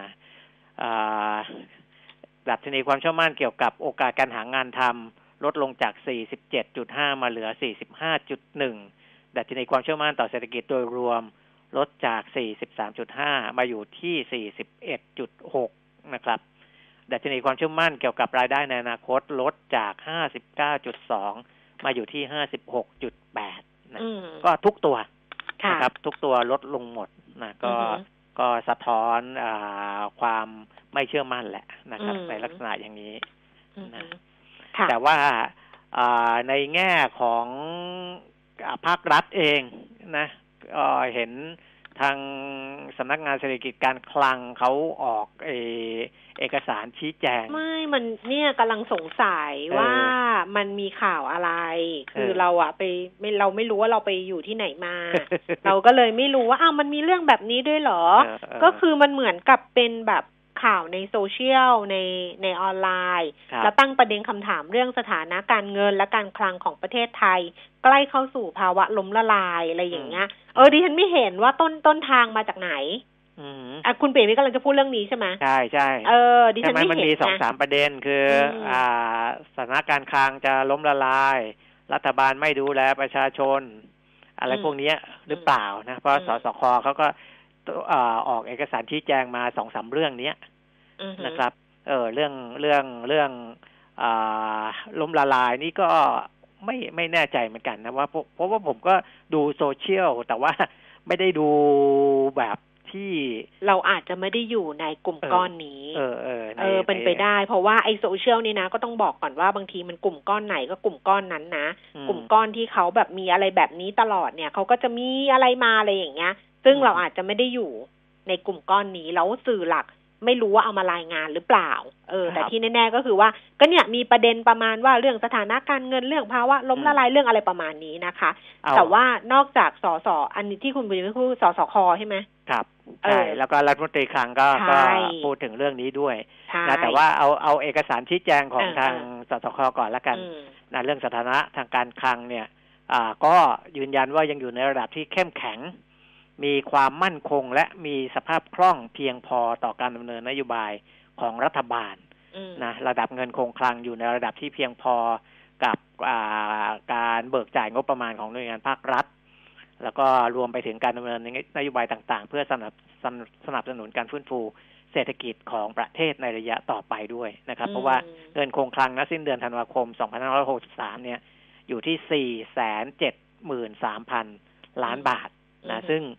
ดัชนีความเชื่อมั่นเกี่ยวกับโอกาสการหางานทำลดลงจาก สี่สิบเจ็ดจุดห้า มาเหลือ สี่สิบห้าจุดหนึ่ง ดัชนีความเชื่อมั่นต่อเศรษฐกิจโดยรวมลดจาก สี่สิบสามจุดห้า มาอยู่ที่ สี่สิบเอ็ดจุดหก นะครับดัชนีความเชื่อมั่นเกี่ยวกับรายได้ในอนาคตลดจาก ห้าสิบเก้าจุดสอง มาอยู่ที่ ห้าสิบหกจุดแปด นะก็ทุกตัวนะครับทุกตัวลดลงหมดนะก็ก็สะท้อนอ่าความไม่เชื่อมั่นแหละนะครับในลักษณะอย่างนี้นะแต่ว่าในแง่ของภาครัฐเองนะก็เห็นทางสำนักงานเศรษฐกิจการคลังเขาออกเอเอกสารชี้แจงไม่มันเนี่ยกำลังสงสัยว่ามันมีข่าวอะไรคือเราอะไปไม่เราไม่รู้ว่าเราไปอยู่ที่ไหนมา เราก็เลยไม่รู้ว่าอ้าวมันมีเรื่องแบบนี้ด้วยเหรอก็คือมันเหมือนกับเป็นแบบข่าวในโซเชียลในในออนไลน์แล้วตั้งประเด็นคำถามเรื่องสถานะการเงินและการคลังของประเทศไทยใกล้เข้าสู่ภาวะล้มละลายอะไรอย่างเงี้ยเออดิฉันไม่เห็นว่าต้นต้นทางมาจากไหนอ่ะคุณเป๋ไม่กำลังจะพูดเรื่องนี้ใช่ไหมใช่ใช่เออดิฉันไม่เห็นมันมีสองสามประเด็นคืออ่าสถานการณ์คลังจะล้มละลายรัฐบาลไม่ดูแลประชาชนอะไรพวกนี้หรือเปล่านะเพราะสสคเขาก็ออกเอกสารชี้แจงมาสองสามเรื่องนี้นะครับเออเรื่องเรื่องเรื่องอ่าล้มละลายนี่ก็ไม่ไม่แน่ใจเหมือนกันนะว่าเพราะว่าผมก็ดูโซเชียลแต่ว่าไม่ได้ดูแบบที่เราอาจจะไม่ได้อยู่ในกลุ่มก้อนนี้เออเออเออเป็นไปได้เพราะว่าไอ้โซเชียลนี่นะก็ต้องบอกก่อนว่าบางทีมันกลุ่มก้อนไหนก็กลุ่มก้อนนั้นนะกลุ่มก้อนที่เขาแบบมีอะไรแบบนี้ตลอดเนี่ยเขาก็จะมีอะไรมาอะไรอย่างเงี้ยซึ่งเราอาจจะไม่ได้อยู่ในกลุ่มก้อนนี้แล้วสื่อหลักไม่รู้ว่าเอามารายงานหรือเปล่าเออแต่ที่แน่ๆก็คือว่าก็เนี่ยมีประเด็นประมาณว่าเรื่องสถานะการเงินเรื่องภาวะล้มละลายเรื่องอะไรประมาณนี้นะคะแต่ว่านอกจากสสอันนี้ที่คุณบุญไม่พูดสสคใช่ไหมครับใช่แล้วก็รัฐมนตรีคลังก็ก็พูดถึงเรื่องนี้ด้วยนะแต่ว่าเอาเอาเอกสารชี้แจงของทางสสคก่อนละกันนะเรื่องสถานะทางการคลังเนี่ยอ่าก็ยืนยันว่ายังอยู่ในระดับที่เข้มแข็งมีความมั่นคงและมีสภาพคล่องเพียงพอต่อการดำเนินนโยบายของรัฐบาลนะระดับเงินคงคลังอยู่ในระดับที่เพียงพอกับการเบิกจ่ายงบประมาณของหน่วยงานภาครัฐแล้วก็รวมไปถึงการดำเนินนโยบายต่างๆเพื่อสนับสนับสนุนการฟื้นฟูเศรษฐกิจของประเทศในระยะต่อไปด้วยนะครับเพราะว่าเงินคงคลังณสิ้นเดือนธันวาคมสองพันห้าร้อยหกสิบสามเนี่ยอยู่ที่ สี่แสนเจ็ดหมื่นสามพัน ล้านบาทนะซึ่ง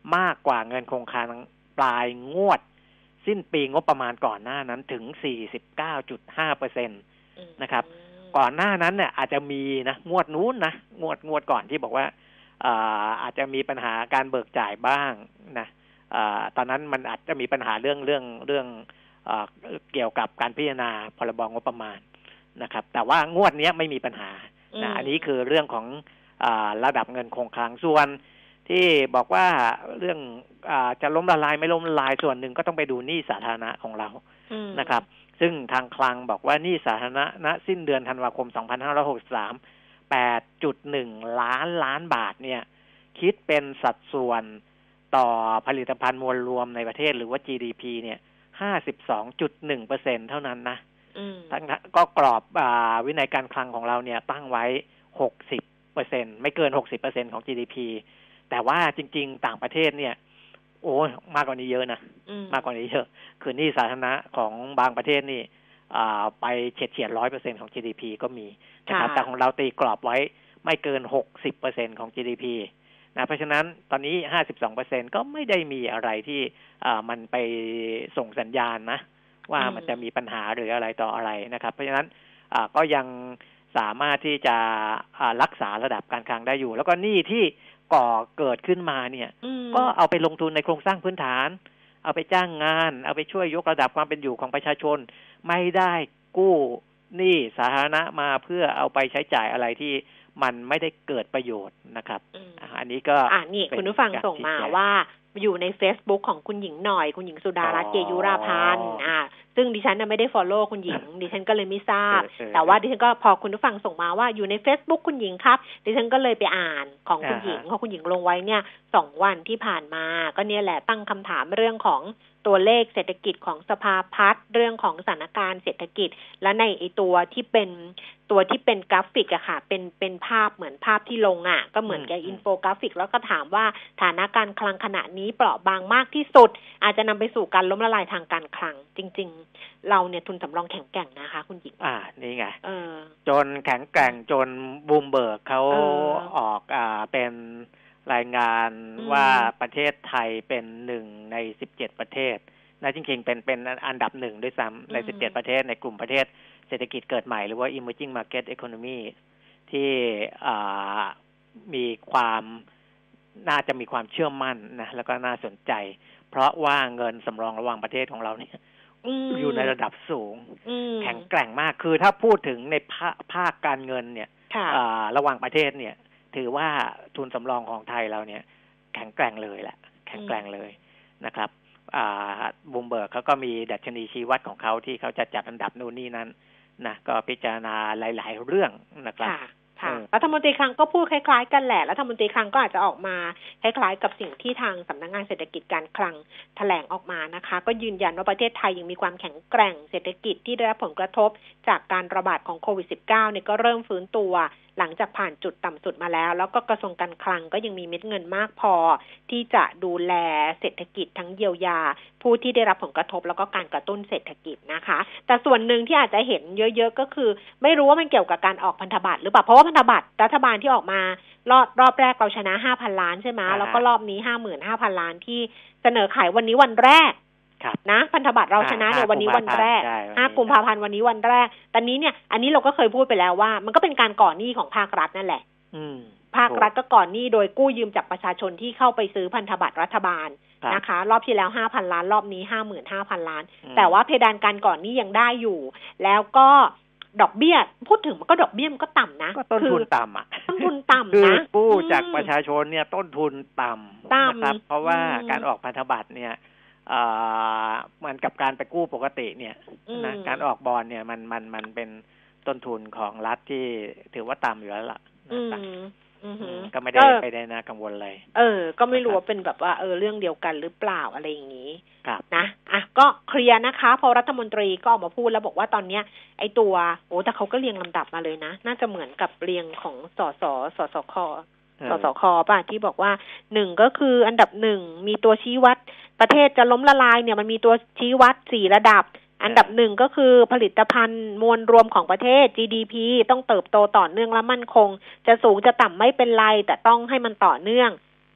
มากกว่าเงินคงคลังปลายงวดสิ้นปีงบประมาณก่อนหน้านั้นถึง สี่สิบเก้าจุดห้าเปอร์เซ็นต์ นะครับก่อนหน้านั้นเนี่ยอาจจะมีนะงวดนู้นนะงวดงวดก่อนที่บอกว่าอาอาจจะมีปัญหาการเบิกจ่ายบ้างนะอาตอนนั้นมันอาจจะมีปัญหาเรื่องเรื่องเรื่องเอ่อเกี่ยวกับการพิจารณาพรบงบประมาณนะครับแต่ว่างวดนี้ไม่มีปัญหานะอันนี้คือเรื่องของอ่าระดับเงินคงคลังส่วนที่บอกว่าเรื่องอ่าจะล้มละลายไม่ล้มละลายส่วนหนึ่งก็ต้องไปดูหนี้สาธารณะของเรานะครับซึ่งทางคลังบอกว่าหนี้สาธารณะณสิ้นเดือนธันวาคมสองพันห้าร้อยหกสิบสาม แปดจุดหนึ่ง ล้านล้านบาทเนี่ยคิดเป็นสัดส่วนต่อผลิตภัณฑ์มวลรวมในประเทศหรือว่า จี ดี พี เนี่ย ห้าสิบสองจุดหนึ่งเปอร์เซ็นต์ เท่านั้นนะทั้งก็กรอบอ่าวินัยการคลังของเราเนี่ยตั้งไว้ หกสิบเปอร์เซ็นต์ ไม่เกิน หกสิบเปอร์เซ็นต์ ของ จี ดี พี แต่ว่าจริงๆต่างประเทศเนี่ยโอ้มากกว่านี้เยอะนะมากกว่านี้เยอะคือหนี้สาธารณะของบางประเทศนี่อ่าไปเฉียดเฉียด ร้อยเปอร์เซ็นต์ ของ จี ดี พี ก็มีนะครับแต่ของเราตีกรอบไว้ไม่เกิน หกสิบเปอร์เซ็นต์ ของ จี ดี พี นะเพราะฉะนั้นตอนนี้ ห้าสิบสองเปอร์เซ็นต์ ก็ไม่ได้มีอะไรที่อ่ามันไปส่งสัญญาณนะว่ามันจะมีปัญหาหรืออะไรต่ออะไรนะครับเพราะฉะนั้นอ่าก็ยังสามารถที่จะอ่ารักษาระดับการคลังได้อยู่แล้วก็หนี้ที่ก่อเกิดขึ้นมาเนี่ยก็เอาไปลงทุนในโครงสร้างพื้นฐานเอาไปจ้างงานเอาไปช่วยยกระดับความเป็นอยู่ของประชาชนไม่ได้กู้หนี้สาธารณะมาเพื่อเอาไปใช้จ่ายอะไรที่มันไม่ได้เกิดประโยชน์นะครับ อ, อันนี้ก็อ่านี่คุณผู้ฟังส่งมาว่าอยู่ใน Facebook ของคุณหญิงหน่อยคุณหญิงสุดารัตน์เกยุราพันธ์อ่าซึ่งดิฉันน่ะไม่ได้ follow คุณหญิงดิฉันก็เลยไม่ทราบแต่ว่าดิฉันก็พอคุณผู้ฟังส่งมาว่าอยู่ใน Facebook คุณหญิงครับดิฉันก็เลยไปอ่านของคุณหญิงเพราะคุณหญิงลงไว้เนี่ยสองวันที่ผ่านมาก็เนี่ยแหละตั้งคำถามเรื่องของตัวเลขเศรษฐกิจของสภาพัฒน์เรื่องของสถานการณ์เศรษฐกิจและในไอตัวที่เป็นตัวที่เป็นกราฟิกอะค่ะเป็นเป็นภาพเหมือนภาพที่ลงอะก็เหมือนกับอินโฟกราฟิกแล้วก็ถามว่าฐานะการคลังขณะนี้เปราะบางมากที่สุดอาจจะนำไปสู่การล้มละลายทางการคลังจริงๆเราเนี่ยทุนสำรองแข็งแกร่งนะคะคุณหญิงอ่านี่ไงจนแข็งแกร่งจนบูมเบิร์กเขาออกอ่าเป็นรายงานว่าประเทศไทยเป็นหนึ่งในสิบเจ็ดประเทศนะจริงๆเป็นเป็นอันดับหนึ่งด้วยซ้ำในสิบเจ็ดประเทศในกลุ่มประเทศเศรษฐกิจเกิดใหม่หรือว่า emerging market economy ที่มีความน่าจะมีความเชื่อมั่นนะแล้วก็น่าสนใจเพราะว่าเงินสำรองระหว่างประเทศของเราเนี่ยอยู่ในระดับสูงแข็งแกร่งมากคือถ้าพูดถึงในภาคภาคการเงินเนี่ยระหว่างประเทศเนี่ยถือว่าทุนสำรองของไทยเราเนี่ยแข็งแกร่งเลยแหละแข็งแกร่งเลยนะครับบูมเบิร์กเขาก็มีดัชนีชี้วัดของเขาที่เขาจะจัดอันดับนู่นนี่นั้นนะก็พิจารณาหลายๆเรื่องนะครับค่ะรัฐมนตรีคลังก็พูดคล้ายๆกันแหละรัฐมนตรีคลังก็อาจจะออกมาคล้ายๆกับสิ่งที่ทางสำนักงานเศรษฐกิจการคลังแถลงออกมานะคะก็ยืนยันว่าประเทศไทยยังมีความแข็งแกร่งเศรษฐกิจที่ได้รับผลกระทบจากการระบาดของโควิด สิบเก้า เนี่ยก็เริ่มฟื้นตัวหลังจากผ่านจุดต่ำสุดมาแล้วแล้วก็กระทรวงการคลังก็ยังมีเม็ดเงินมากพอที่จะดูแลเศรษฐกิจทั้งเยียวยาผู้ที่ได้รับผลกระทบแล้วก็การกระตุ้นเศรษฐกิจนะคะแต่ส่วนหนึ่งที่อาจจะเห็นเยอะๆก็คือไม่รู้ว่ามันเกี่ยวกับการออกพันธบัตรหรือเปล่าเพราะว่าพันธบัตรรัฐบาลที่ออกมารอบรอบแรกเราชนะ ห้าพัน ล้านใช่ไหมแล้วก็รอบนี้ ห้าหมื่นห้าพัน ล้านที่เสนอขายวันนี้วันแรกนะพันธบัตรเราชนะเนี่ยวันนี้วันแรกห้ากุมภาพันธ์วันนี้วันแรกตอนนี้เนี่ยอันนี้เราก็เคยพูดไปแล้วว่ามันก็เป็นการก่อหนี้ของภาครัฐนั่นแหละภาครัฐก็ก่อหนี้โดยกู้ยืมจากประชาชนที่เข้าไปซื้อพันธบัตรรัฐบาลนะคะรอบที่แล้ว ห้าพัน ล้านรอบนี้ ห้าหมื่นห้าพัน ล้านแต่ว่าเพดานการก่อหนี้ยังได้อยู่แล้วก็ดอกเบี้ยพูดถึงมันก็ดอกเบี้ยมันก็ต่ำนะก็ต้นทุนต่ำอ่ะต้นทุนต่ำนะคือกู้จากประชาชนเนี่ยต้นทุนต่ำนะครับเพราะว่าการออกพันธบัตรเนี่ยมันกับการไปกู้ปกติเนี่ยนะการออกบอนด์เนี่ยมันมันมันเป็นต้นทุนของรัฐที่ถือว่าต่ำอยู่แล้วล่ะก็ไม่ได้ไปได้นะกังวลเลยเออก็ไม่รู้ว่าเป็นแบบว่าเออเรื่องเดียวกันหรือเปล่าอะไรอย่างนี้นะอ่ะก็เคลียร์นะคะพอรัฐมนตรีก็ออกมาพูดแล้วบอกว่าตอนเนี้ยไอ้ตัวโอ้แต่เขาก็เรียงลำดับมาเลยนะน่าจะเหมือนกับเรียงของสสสสคสสคป่ะที่บอกว่าหนึ่งก็คืออันดับหนึ่งมีตัวชี้วัดประเทศจะล้มละลายเนี่ยมันมีตัวชี้วัดสี่ระดับอันดับหนึ่งก็คือผลิตภัณฑ์มวลรวมของประเทศ จี ดี พี ต้องเติบโตต่อเนื่องและมั่นคงจะสูงจะต่ำไม่เป็นไรแต่ต้องให้มันต่อเนื่อง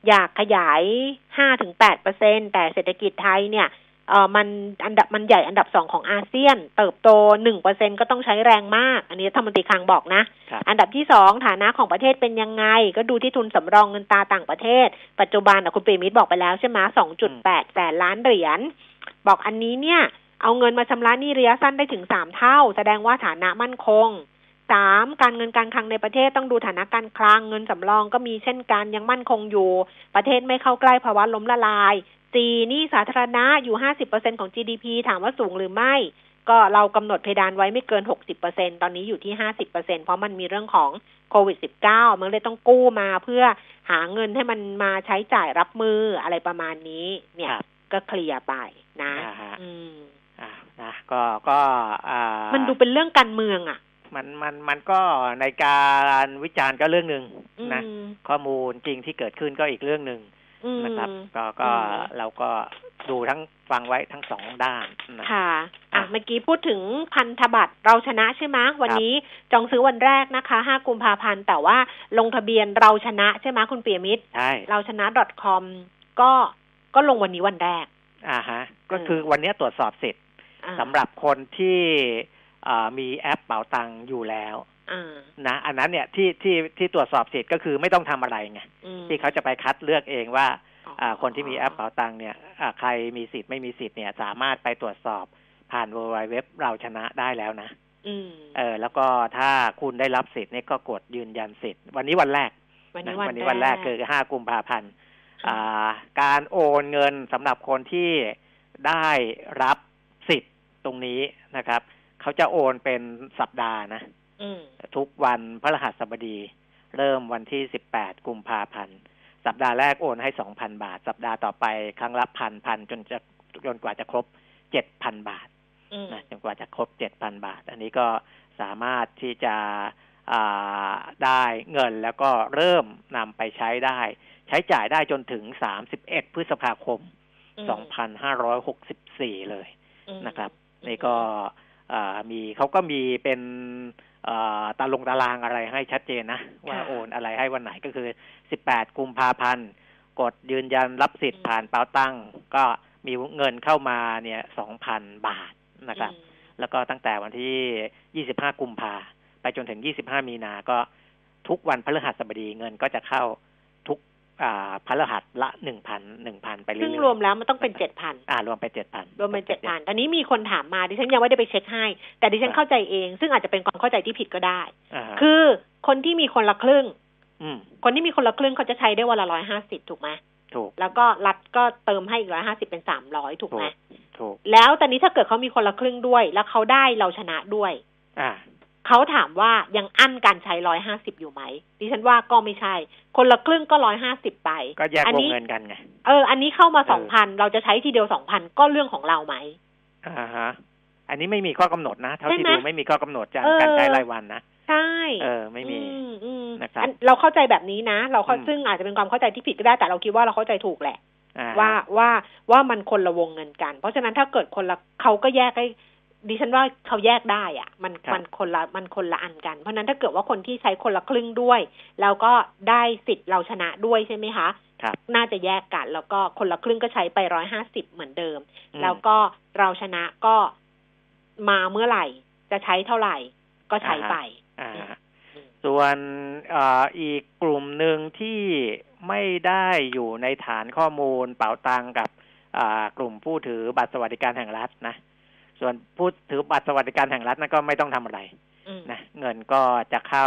อยากขยาย ห้าถึงแปดเปอร์เซ็นต์ แต่เศรษฐกิจไทยเนี่ยเอ่อมันอันดับมันใหญ่อันดับสองของอาเซียนเติบโต หนึ่งเปอร์เซ็นต์ ก็ต้องใช้แรงมากอันนี้รัฐมนตรีคลังบอกนะอันดับที่สองฐานะของประเทศเป็นยังไงก็ดูที่ทุนสำรองเงินตราต่างประเทศปัจจุบันคุณปิยมิตรบอกไปแล้วใช่ไหม สองจุดแปด แสนล้านเหรียญบอกอันนี้เนี่ยเอาเงินมาชำระหนี้ระยะสั้นได้ถึงสามเท่าแสดงว่าฐานะมั่นคงสามการเงินการคลังในประเทศต้องดูฐานะการคลังเงินสำรองก็มีเช่นกันยังมั่นคงอยู่ประเทศไม่เข้าใกล้ภาวะล้มละลายสี่หนี้สาธารณะอยู่ ห้าสิบเปอร์เซ็นต์ ของ จี ดี พี ถามว่าสูงหรือไม่ก็เรากำหนดเพดานไว้ไม่เกิน หกสิบเปอร์เซ็นต์ ตอนนี้อยู่ที่ ห้าสิบเปอร์เซ็นต์ เพราะมันมีเรื่องของโควิด สิบเก้า มันเลยต้องกู้มาเพื่อหาเงินให้มันมาใช้จ่ายรับมืออะไรประมาณนี้เนี่ยก็เคลียร์ไปนะอืมอ่านะก็ก็อ่ามันดูเป็นเรื่องการเมืองอ่ะมันมันมันก็ในการวิจารณ์ก็เรื่องนึงนะข้อมูลจริงที่เกิดขึ้นก็อีกเรื่องนึงนะครับก็ก็เราก็ดูทั้งฟังไว้ทั้งสองด้านนะค่ะอ่ะเมื่อกี้พูดถึงพันธบัตรเราชนะใช่ไหมวันนี้จองซื้อวันแรกนะคะห้ากุมภาพันธ์แต่ว่าลงทะเบียนเราชนะใช่ไหมคุณปิยมิตรใช่เราชนะ .com ก็ก็ลงวันนี้วันแรกอ่าฮะก็คือวันนี้ตรวจสอบเสร็จสำหรับคนที่มีแอปเป๋าตังค์อยู่แล้วนะอันนั้นเนี่ยที่ที่ที่ตรวจสอบสิทธิ์ก็คือไม่ต้องทำอะไรไงที่เขาจะไปคัดเลือกเองว่าคนที่มีแอปเป๋าตังค์เนี่ยใครมีสิทธิ์ไม่มีสิทธิ์เนี่ยสามารถไปตรวจสอบผ่าน ดับเบิลยู ดับเบิลยู ดับเบิลยู เว็บเราชนะได้แล้วนะเออแล้วก็ถ้าคุณได้รับสิทธิ์เนี่ยก็กดยืนยันสิทธิ์วันนี้วันแรกวันนี้วันนี้วันแรกคือห้ากุมภาพันธ์การโอนเงินสำหรับคนที่ได้รับสิทธิ์ตรงนี้นะครับเขาจะโอนเป็นสัปดาห์นะทุกวันพฤหัสบดีเริ่มวันที่สิบแปดกุมภาพันธ์สัปดาห์แรกโอนให้ สองพัน บาทสัปดาห์ต่อไปครั้งละพันพันจนจะจนกว่าจะครบ เจ็ดพัน บาทนะจนกว่าจะครบ เจ็ดพัน บาทอันนี้ก็สามารถที่จะได้เงินแล้วก็เริ่มนำไปใช้ได้ใช้จ่ายได้จนถึงสามสิบเอ็ดพฤษภาคมสองพันห้าร้อยหกสิบสี่เลยนะครับนี่ก็มีเขาก็มีเป็นตาลงตารางอะไรให้ชัดเจนนะว่าโอนอะไรให้วันไหนก็คือสิบแปดกุมภาพันธ์กดยืนยันรับสิทธิ์ผ่านเป๋าตังค์ก็มีเงินเข้ามาเนี่ย สองพัน บาทนะครับแล้วก็ตั้งแต่วันที่ยี่สิบห้ากุมภาไปจนถึงยี่สิบห้ามีนาก็ทุกวันพฤหัสบดีเงินก็จะเข้าทุกอ่าพฤหัสละ หนึ่งพัน หนึ่งพัน ไปเรื่อยๆซึ่งรวมแล้วมันต้องเป็น เจ็ดพันอ่ารวมไป เจ็ดพันรวมเป็น เจ็ดพัน ตอนนี้มีคนถามมาดิฉันยังไม่ได้ไปเช็คให้แต่ดิฉันเข้าใจเองซึ่งอาจจะเป็นความเข้าใจที่ผิดก็ได้คือคนที่มีคนละครึ่งคนที่มีคนละครึ่งเขาจะใช้ได้วันละหนึ่งร้อยห้าสิบถูกไหมถูกแล้วก็รัฐก็เติมให้อีกหนึ่งร้อยห้าสิบเป็นสามร้อยถูกไหมถูกแล้วตอนนี้ถ้าเกิดเขามีคนละครึ่งด้วยแล้วเขาได้เราชนะด้วยอ่าเขาถามว่ายังอั้นการใช้หนึ่งร้อยห้าสิบอยู่ไหมดิฉันว่าก็ไม่ใช่คนละครึ่งก็หนึ่งร้อยห้าสิบไปก็แยกวงเงินกันไงเอออันนี้เข้ามา สองพัน เราจะใช้ทีเดียว สองพัน ก็เรื่องของเราไหมอ่าฮะอันนี้ไม่มีข้อกำหนดนะเท่าที่ดูไม่มีข้อกำหนดจากการใช้รายวันนะใช่เออไม่มีนะครับเราเข้าใจแบบนี้นะเราซึ่งอาจจะเป็นความเข้าใจที่ผิดก็ได้แต่เราคิดว่าเราเข้าใจถูกแหละว่าว่าว่ามันคนละวงเงินกันเพราะฉะนั้นถ้าเกิดคนละเขาก็แยกให้ดิฉันว่าเขาแยกได้อ่ะมันมันคนละมันคนละอันกันเพราะนั้นถ้าเกิดว่าคนที่ใช้คนละครึ่งด้วยแล้วก็ได้สิทธิ์เราชนะด้วยใช่ไหมคะน่าจะแยกกันแล้วก็คนละครึ่งก็ใช้ไปหนึ่งร้อยห้าสิบเหมือนเดิมแล้วก็เราชนะก็มาเมื่อไหร่จะใช้เท่าไหร่ก็ใช้ไปส่วนอีกกลุ่มหนึ่งที่ไม่ได้อยู่ในฐานข้อมูลเป๋าตังกับกลุ่มผู้ถือบัตรสวัสดิการแห่งรัฐนะส่วนผู้ถือบัตรสวัสดิการแห่งรัฐนั่นก็ไม่ต้องทำอะไรนะเงินก็จะเข้า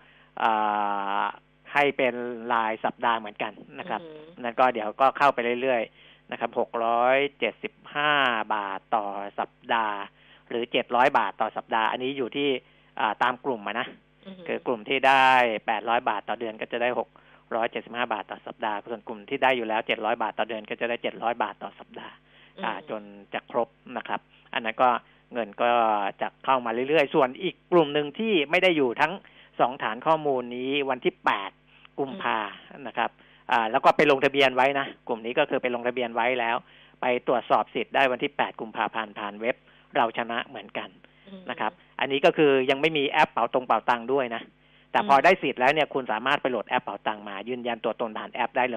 ให้เป็นรายสัปดาห์เหมือนกันนะครับนั่นก็เดี๋ยวก็เข้าไปเรื่อยๆนะครับหกร้อยเจ็ดสิบห้าบาทต่อสัปดาห์หรือเจ็ดร้อยบาทต่อสัปดาห์อันนี้อยู่ที่ตามกลุ่มนะคือกลุ่มที่ได้แปดร้อยบาทต่อเดือนก็จะได้หกร้อยเจ็ดสิบห้าบาทต่อสัปดาห์ส่วนกลุ่มที่ได้อยู่แล้วเจ็ดร้อยบาทต่อเดือนก็จะได้เจ็ดร้อยบาทต่อสัปดาห์จนจะครบนะครับอันนั้นก็เงินก็จะเข้ามาเรื่อยๆส่วนอีกกลุ่มหนึ่งที่ไม่ได้อยู่ทั้งสองฐานข้อมูลนี้วันที่แปดกุมภานะครับอ่าแล้วก็ไปลงทะเบียนไว้นะกลุ่มนี้ก็คือไปลงทะเบียนไว้แล้วไปตรวจสอบสิทธิ์ได้วันที่แปดกุมภาพันธ์ผ่านเว็บเราชนะเหมือนกันนะครับอันนี้ก็คือยังไม่มีแอปเป๋าตรงเป๋าตังด้วยนะแต่พอได้สิทธิ์แล้วเนี่ยคุณสามารถไปโหลดแอปเป๋าตังมายืนยันตัวตนผ่านแอปได้เลย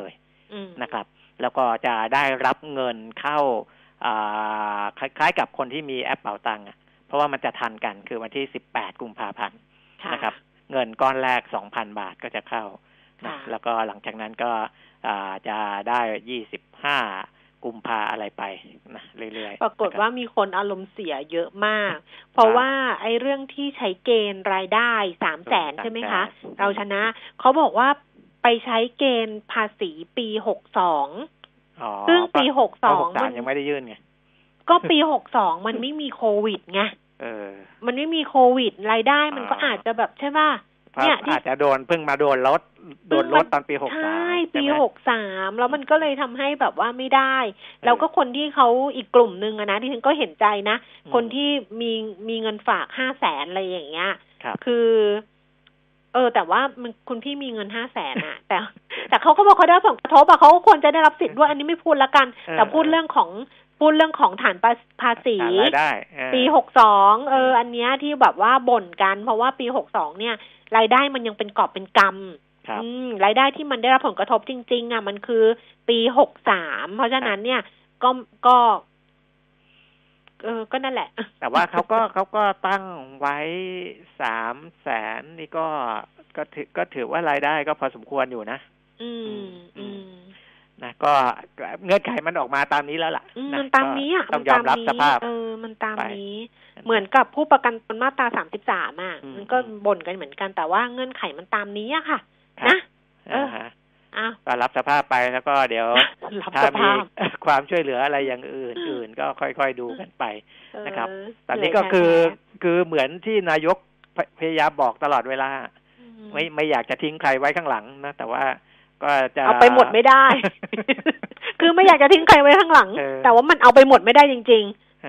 นะครับแล้วก็จะได้รับเงินเข้าคล้ายๆกับคนที่มีแอปเป๋าตังค์เพราะว่ามันจะทันกันคือวันที่สิบแปดกุมภาพันธ์นะครับเงินก้อนแรก สองพัน บาทก็จะเข้านะแล้วก็หลังจากนั้นก็จะได้ยี่สิบห้ากุมภาอะไรไปนะเรื่อยๆปรากฏว่ามีคนอารมณ์เสียเยอะมากเพราะว่าไอ้เรื่องที่ใช้เกณฑ์รายได้ สามแสน ใช่ไหมคะเราชนะเขาบอกว่าไปใช้เกณฑ์ภาษีปีหกสิบสองอ๋อซึ่งปีหกสิบสองมันยังไม่ได้ยื่นไงก็ปีหกสิบสองมันไม่มีโควิดไงเออมันไม่มีโควิดรายได้มันก็อาจจะแบบใช่ป่ะเนี่ยอาจจะโดนเพิ่งมาโดนลดโดนลดตอนปีหกสิบสามใช่ปีหกสิบสามแล้วมันก็เลยทำให้แบบว่าไม่ได้แล้วก็คนที่เขาอีกกลุ่มนึงอะนะที่ฉันก็เห็นใจนะคนที่มีมีเงินฝากห้าแสนอะไรอย่างเงี้ยคือเออแต่ว่ามันคุณพี่มีเงินห้าแสนอะแต่แต่เขาก็บอกเขาได้ผลกระทบอะเขาควรจะได้รับสิทธิ์ด้วยอันนี้ไม่พูดละกันแต่พูดเรื่องของพูดเรื่องของฐานภาษีปีหกสิบสองเอออันเนี้ยที่แบบว่าบ่นกันเพราะว่าปีหกสิบสองเนี่ยรายได้มันยังเป็นกอบเป็นกำอืมรายได้ที่มันได้รับผลกระทบจริงๆอ่ะมันคือปีหกสิบสามเพราะฉะนั้นเนี่ยก็ก็เออก็นั่นแหละแต่ว่าเขาก็เขาก็ตั้งไว้สามแสนนี่ก็ก็ถือก็ถือว่ารายได้ก็พอสมควรอยู่นะอืมอืมนะก็เงื่อนไขมันออกมาตามนี้แล้วล่ะมันตามนี้อ่ะต้องยอมรับสภาพเออมันตามนี้เหมือนกับผู้ประกันตนมาตราสามสิบสามอ่ะมันก็บ่นกันเหมือนกันแต่ว่าเงื่อนไขมันตามนี้อ่ะค่ะนะเอออ้าวก็รับสภาพไปแล้วก็เดี๋ยวถ้ามีความช่วยเหลืออะไรอย่างอื่นอื่นก็ค่อยๆดูกันไปนะครับตอนนี้ก็คือคือเหมือนที่นายกพยายามบอกตลอดเวลาไม่ไม่อยากจะทิ้งใครไว้ข้างหลังนะแต่ว่าก็จะเอาไปหมดไม่ได้ คือไม่อยากจะทิ้งใครไว้ข้างหลังแต่ว่ามันเอาไปหมดไม่ได้จริง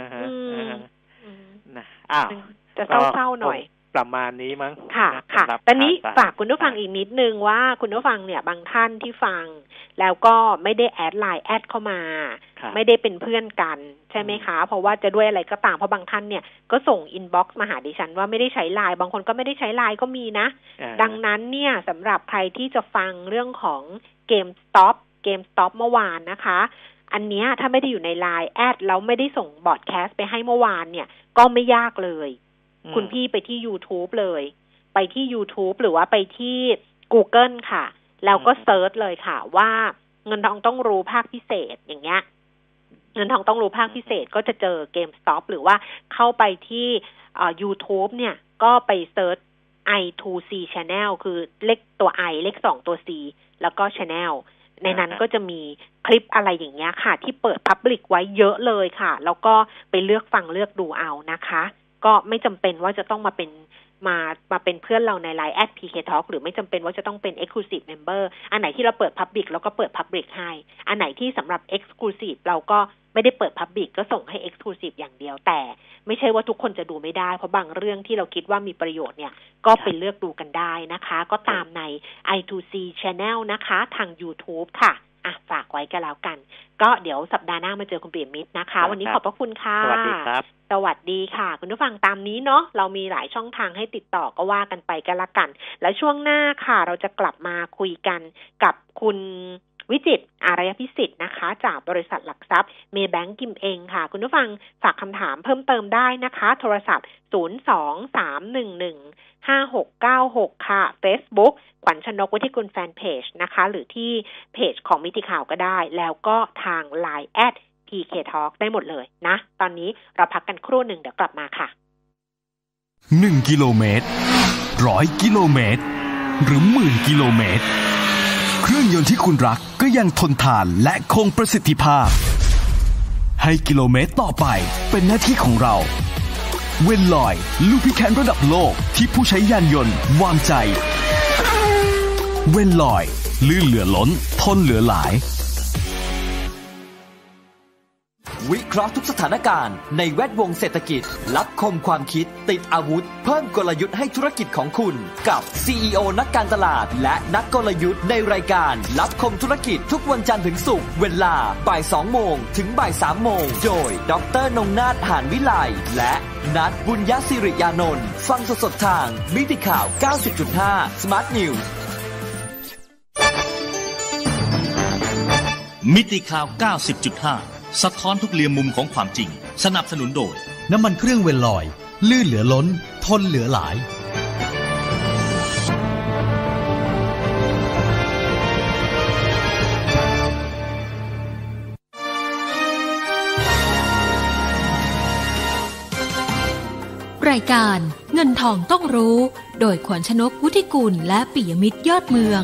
ๆนะอ้าวจะเศร้าๆหน่อยประมาณนี้มั้งค่ะค่ะตอนนี้ฝากคุณผู้ฟังอีกนิดนึงว่าคุณผู้ฟังเนี่ยบางท่านที่ฟังแล้วก็ไม่ได้แอดไลน์แอดเข้ามาไม่ได้เป็นเพื่อนกันใช่ไหมคะเพราะว่าจะด้วยอะไรก็ตามเพราะบางท่านเนี่ยก็ส่งอินบ็อกซ์มาหาดิฉันว่าไม่ได้ใช้ไลน์บางคนก็ไม่ได้ใช้ไลน์ก็มีนะดังนั้นเนี่ยสำหรับใครที่จะฟังเรื่องของเกมสต็อปเกมสต็อปเมื่อวานนะคะอันเนี้ยถ้าไม่ได้อยู่ในไลน์แอดแล้วไม่ได้ส่งบอดแคสต์ไปให้เมื่อวานเนี่ยก็ไม่ยากเลยคุณพี่ไปที่ YouTube เลยไปที่ YouTube หรือว่าไปที่ Google ค่ะแล้วก็เซิร์ชเลยค่ะว่าเงินทองต้องรู้ภาคพิเศษอย่างเงี้ยเงินทองต้องรู้ภาคพิเศษก็จะเจอ GameStop หรือว่าเข้าไปที่เอ่อ YouTube เนี่ยก็ไปเซิร์ช ไอ ทู ซี Channel คือเลขตัว I เลขสองตัว C แล้วก็ Channel ในนั้นก็จะมีคลิปอะไรอย่างเงี้ยค่ะที่เปิด Public ไว้เยอะเลยค่ะแล้วก็ไปเลือกฟังเลือกดูเอานะคะก็ไม่จำเป็นว่าจะต้องมาเป็นมามาเป็นเพื่อนเราใน ไลน์ แอด พี เค Talk หรือไม่จำเป็นว่าจะต้องเป็น Exclusive Member อันไหนที่เราเปิด Public เราก็เปิด Public ให้อันไหนที่สำหรับ Exclusive เราก็ไม่ได้เปิด Public ก็ส่งให้ Exclusive อย่างเดียวแต่ไม่ใช่ว่าทุกคนจะดูไม่ได้เพราะบางเรื่องที่เราคิดว่ามีประโยชน์เนี่ยก็ไปเลือกดูกันได้นะคะก็ตามใน ไอ ทู ซี Channel นะคะทาง YouTube ค่ะอ่ะฝากไว้กันแล้วกันก็เดี๋ยวสัปดาห์หน้ามาเจอคุณปิ่มมิตรนะคะวันนี้ขอบพระคุณค่ะสวัสดีครับสวัสดีค่ะคุณผู้ฟังตามนี้เนาะเรามีหลายช่องทางให้ติดต่อก็ว่ากันไปกันละกันแล้วช่วงหน้าค่ะเราจะกลับมาคุยกันกับคุณวิจิตรอารยพิสิทธิ์นะคะจากบริษัทหลักทรัพย์เมย์แบงก์กิมเองค่ะคุณผู้ฟังฝากคำถามเพิ่มเติมได้นะคะโทรศัพท์ศูนย์ สอง สาม หนึ่ง หนึ่ง ห้า หก เก้า หกค่ะ Facebook ขวัญชนกวุฒิกุลแฟนเพจนะคะหรือที่เพจของมิติข่าวก็ได้แล้วก็ทาง ไลน์ แอด พี เค Talk ได้หมดเลยนะตอนนี้เราพักกันครู่หนึ่งเดี๋ยวกลับมาค่ะหนึ่งกิโลเมตรร้อยกิโลเมตรหรือหมื่นกิโลเมตรเครื่องยนต์ที่คุณรักก็ยังทนทานและคงประสิทธิภาพให้กิโลเมตรต่อไปเป็นหน้าที่ของเราเวนลอยลูพิแคนระดับโลกที่ผู้ใช้ยานยนต์วางใจเวนลอยลื่นเหลือล้นทนเหลือหลายวิเคราะห์ทุกสถานการณ์ในแวดวงเศรษฐกิจลับคมความคิดติดอาวุธเพิ่มกลยุทธ์ให้ธุรกิจของคุณกับ ซี อี โอ นักการตลาดและนักกลยุทธ์ในรายการลับคมธุรกิจทุกวันจันทร์ถึงศุกร์เวลาบ่ายสองโมงถึงบ่ายสามโมงโดยดร.นงนาถ หานวิไลและนัทบุญยศิริยานนท์ฟังสดๆทางมิติข่าว เก้าสิบจุดห้า Smart News มิติข่าว เก้าสิบจุดห้า สะท้อนทุกเหลี่ยมมุมของความจริงสนับสนุนโดยน้ำมันเครื่องเวลลอยลื่นเหลือล้นทนเหลือหลายรายการเงินทองต้องรู้โดยขวัญชนกวุฒิกุลและปิยมิตรยอดเมือง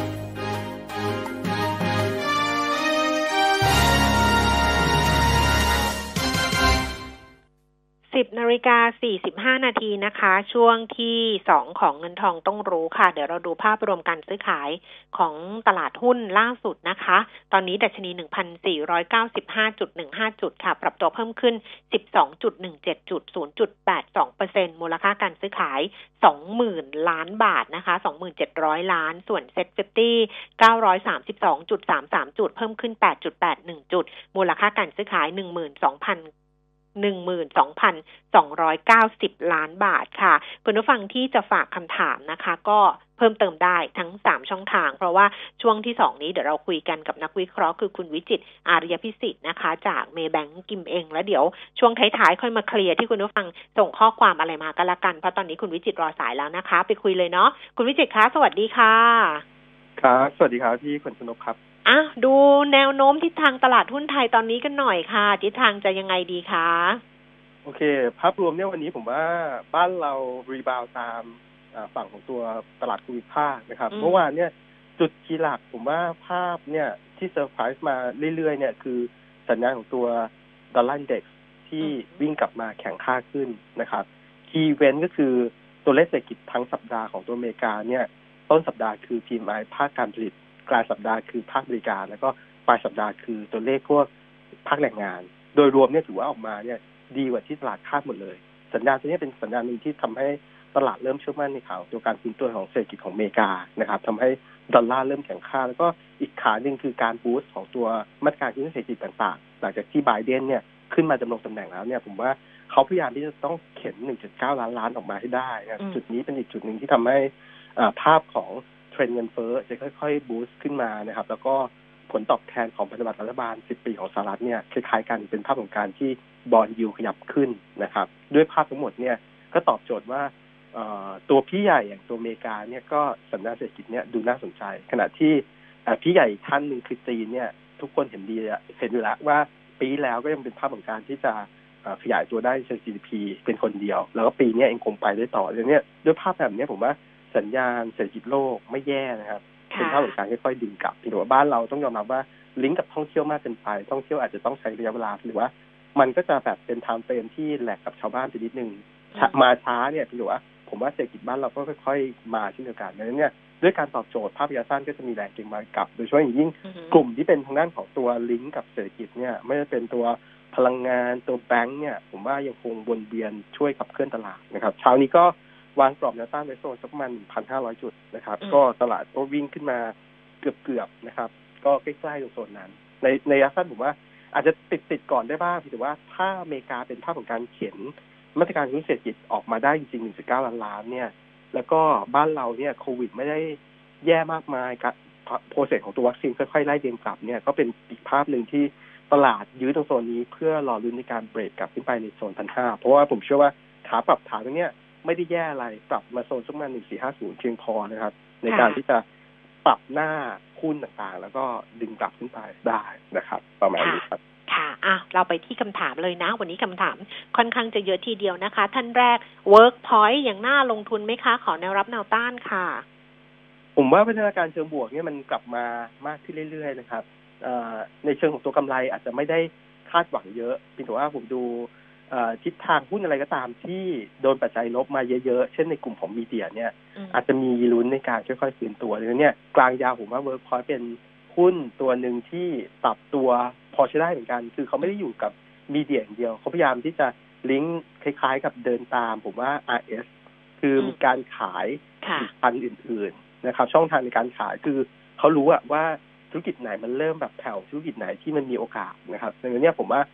สิบนาฬิกาสี่สิบห้านาทีนะคะช่วงที่สองของเงินทองต้องรู้ค่ะเดี๋ยวเราดูภาพรวมการซื้อขายของตลาดหุ้นล่าสุดนะคะตอนนี้ดัชนี หนึ่งพันสี่ร้อยเก้าสิบห้าจุดหนึ่งห้า จุดค่ะปรับตัวเพิ่มขึ้น สิบสองจุดหนึ่งเจ็ด จุด ศูนย์จุดแปดสองเปอร์เซ็นต์ มูลค่าการซื้อขาย สองหมื่น ล้านบาทนะคะ สองหมื่นเจ็ดร้อย ล้านส่วน เซ็ต ห้าสิบ เก้าร้อยสามสิบสองจุดสามสาม จุดเพิ่มขึ้น แปดจุดแปดหนึ่ง จุดมูลค่าการซื้อขาย หนึ่งหมื่นสองพันหนึ่งหมื่นสองพันสองร้อยเก้าสิบ ล้านบาทค่ะคุณผู้ฟังที่จะฝากคำถามนะคะก็เพิ่มเติมได้ทั้งสามช่องทางเพราะว่าช่วงที่สองนี้เดี๋ยวเราคุยกันกับนักวิเคราะห์คือคุณวิจิตรอารยพิสิทธิ์นะคะจากเมย์แบงก์กิมเองแล้วเดี๋ยวช่วงท้ายๆค่อยมาเคลียร์ที่คุณผู้ฟังส่งข้อความอะไรมากันละกันเพราะตอนนี้คุณวิจิตรรอสายแล้วนะคะไปคุยเลยเนาะคุณวิจิตรคะสวัสดีค่ะครับสวัสดีครับพี่ขวัญชนกครับอ่ะดูแนวโน้มทิศทางตลาดหุ้นไทยตอนนี้กันหน่อยค่ะทิศทางจะยังไงดีคะโอเคภาพรวมเนี่ยวันนี้ผมว่าบ้านเรารีบาวตามฝั่งของตัวตลาดภูมิภาคนะครับเมื่อวานเนี่ยจุดคีย์หลักผมว่าภาพเนี่ยที่เซอร์ไพรส์มาเรื่อยๆเนี่ยคือสัญญาณของตัวดอลลาร์อินเด็กซ์ที่วิ่งกลับมาแข็งค่าขึ้นนะครับคีย์อีเวนต์ก็คือตัวเลขเศรษฐกิจทั้งสัปดาห์ของตัวอเมริกาเนี่ยต้นสัปดาห์คือ พี เอ็ม ไอ ภาคการผลิตกลางสัปดาห์คือภาคบริการแล้วก็ปลายสัปดาห์คือตัวเลขพวกภาคแรงงานโดยรวมเนี่ยถือว่าออกมาเนี่ยดีกว่าที่ตลาดคาดหมดเลยสัญญาณตัวนี้เป็นสัญญาณนึงที่ทำให้ตลาดเริ่มเชื่อมั่นในข่าวตัวการฟื้นตัวของเศรษฐกิจของอเมริกานะครับทำให้ดอลลาร์เริ่มแข็งค่าแล้วก็อีกขาหนึ่งคือการบูสต์ของตัวมาตรการกระตุ้นเศรษฐกิจต่างๆหลังจากที่ไบเดนเนี่ยขึ้นมาดำรงตำแหน่งแล้วเนี่ยผมว่าเขาพยายามที่จะต้องเข็น หนึ่งจุดเก้า ล้านล้านออกมาให้ได้นะจุดนี้เป็นอีกจุดหนึ่งที่ทำให้ภาพของเทรนด์เงินเฟ้อจะค่อยๆบูสต์ขึ้นมานะครับแล้วก็ผลตอบแทนของพันธบัตรรัฐบาลสิบปีของสหรัฐเนี่ยคล้ายๆกันเป็นภาพของการที่บอนด์ยิลด์ขยับขึ้นนะครับด้วยภาพทั้งหมดเนี่ยก็ตอบโจทย์ว่าตัวพี่ใหญ่อย่างตัวอเมริกาเนี่ยก็สัญญาณเศรษฐกิจเนี่ยดูน่าสนใจขณะที่พี่ใหญ่ท่านหนึ่งคือจีนเนี่ยทุกคนเห็นดีเห็นอยู่แล้วว่าปีแล้วก็ยังเป็นภาพของการที่จะขยายตัวได้เชิง จี ดี พี เป็นคนเดียวแล้วก็ปีนี้เองคงไปได้ต่อเลยเนี่ยด้วยภาพแบบนี้ผมว่าสัญญาณเศรษฐกิจโลกไม่แย่นะครับเป็นภาพของการค่อยๆดึงกลับหรือว่าบ้านเราต้องยอมรับว่าลิงก์กับท่องเที่ยวมากเกินไปท่องเที่ยวอาจจะต้องใช้ระยะเวลาหรือว่ามันก็จะแบบเป็นไทม์เฟรมที่แหลกกับชาวบ้านไปนิดนึงมาช้าเนี่ยหรือว่าผมว่าเศรษฐกิจบ้านเราก็ค่อยๆมาเช่นเดียวกันดังนั้นเนี่ยด้วยการตอบโจทย์ภาพระยะสั้นก็จะมีแรงเก็งมากลับโดยเฉพาะอย่างยิ่งกลุ่มที่เป็นทางด้านของตัวลิงก์กับเศรษฐกิจเนี่ยไม่ว่าเป็นตัวพลังงานตัวแบงก์เนี่ยผมว่ายังคงวนเวียนช่วยขับเคลื่อนตลาดนะครับเช้านี้ก็วางกรอบแนวต้านไว้โซนสักประมาณ หนึ่งพันห้าร้อย จุดนะครับก็ตลาดก็วิ่งขึ้นมาเกือบๆนะครับก็ใกล้ๆตรงโซนนั้นในในระยะสั้นผมว่าอาจจะติดติดก่อนได้บ้างถือว่าถ้าอเมริกาเป็นภาพของการเข็นมาตรการกระตุ้นเศรษฐกิจออกมาได้จริงๆ หนึ่งจุดเก้า ล้านล้านเนี่ยแล้วก็บ้านเราเนี่ยโควิดไม่ได้แย่มากมายกับโปรเซสของตัววัคซีนค่อยๆไล่เรียงกลับเนี่ยก็เป็นอีกภาพหนึ่งที่ตลาดยื้อตรงโซนนี้เพื่อรอลุ้นในการเบรกกลับขึ้นไปในโซน หนึ่งพันห้าร้อย เพราะว่าผมเชื่อว่าขาปรับฐานตรงเนี้ยไม่ได้แย่อะไรปรับมาโซนสักประมาณหนึ่งพันสี่ร้อยห้าสิบเพียงพอนะครับในการที่จะปรับหน้าหุ้นต่างๆแล้วก็ดึงกลับขึ้นไปได้นะครับประมาณนี้ครับค่ะอ่ะเราไปที่คำถามเลยนะวันนี้คำถามค่อนข้างจะเยอะทีเดียวนะคะท่านแรก Workpoint อย่างน่าลงทุนไหมคะขอแนวรับแนวต้านค่ะผมว่าพัฒนาการเชิงบวกเนี่ยมันกลับมามากขึ้นเรื่อยๆนะครับในเชิงของตัวกำไรอาจจะไม่ได้คาดหวังเยอะเพียงแต่ว่าผมดูทิศทางหุ้นอะไรก็ตามที่โดนปัจจัยลบมาเยอะๆเช่นในกลุ่มของมีเดียเนี่ยอาจจะมีลุ้นในการค่อยๆฟื้นตัวดังนั้นเนี่ยกลางยาวผมว่า Workpoint เป็นหุ้นตัวหนึ่งที่ปรับตัวพอใช้ได้เหมือนกันคือเขาไม่ได้อยู่กับมีเดียอย่างเดียวเขาพยายามที่จะลิงก์คล้ายๆกับเดินตามผมว่า อาร์ เอส คือมีการขายผลิตภัณฑ์อื่นๆนะครับช่องทางในการขายคือเขารู้อะว่าธุรกิจไหนมันเริ่มแบบแผ่วธุรกิจไหนที่มันมีโอกาสนะครับดังนั้นเนี่ยผมว่า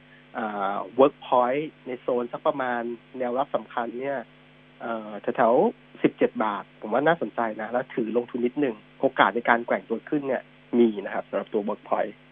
Workpoint ในโซนสักประมาณแนวรับสำคัญเนี่ยแถวๆสิบเจ็ดบาทผมว่าน่าสนใจนะแล้วถือลงทุนนิดนึงโอกาสในการแกว่งตัวขึ้นเนี่ยมีนะครับสำหรับตัว Workpoint ครับ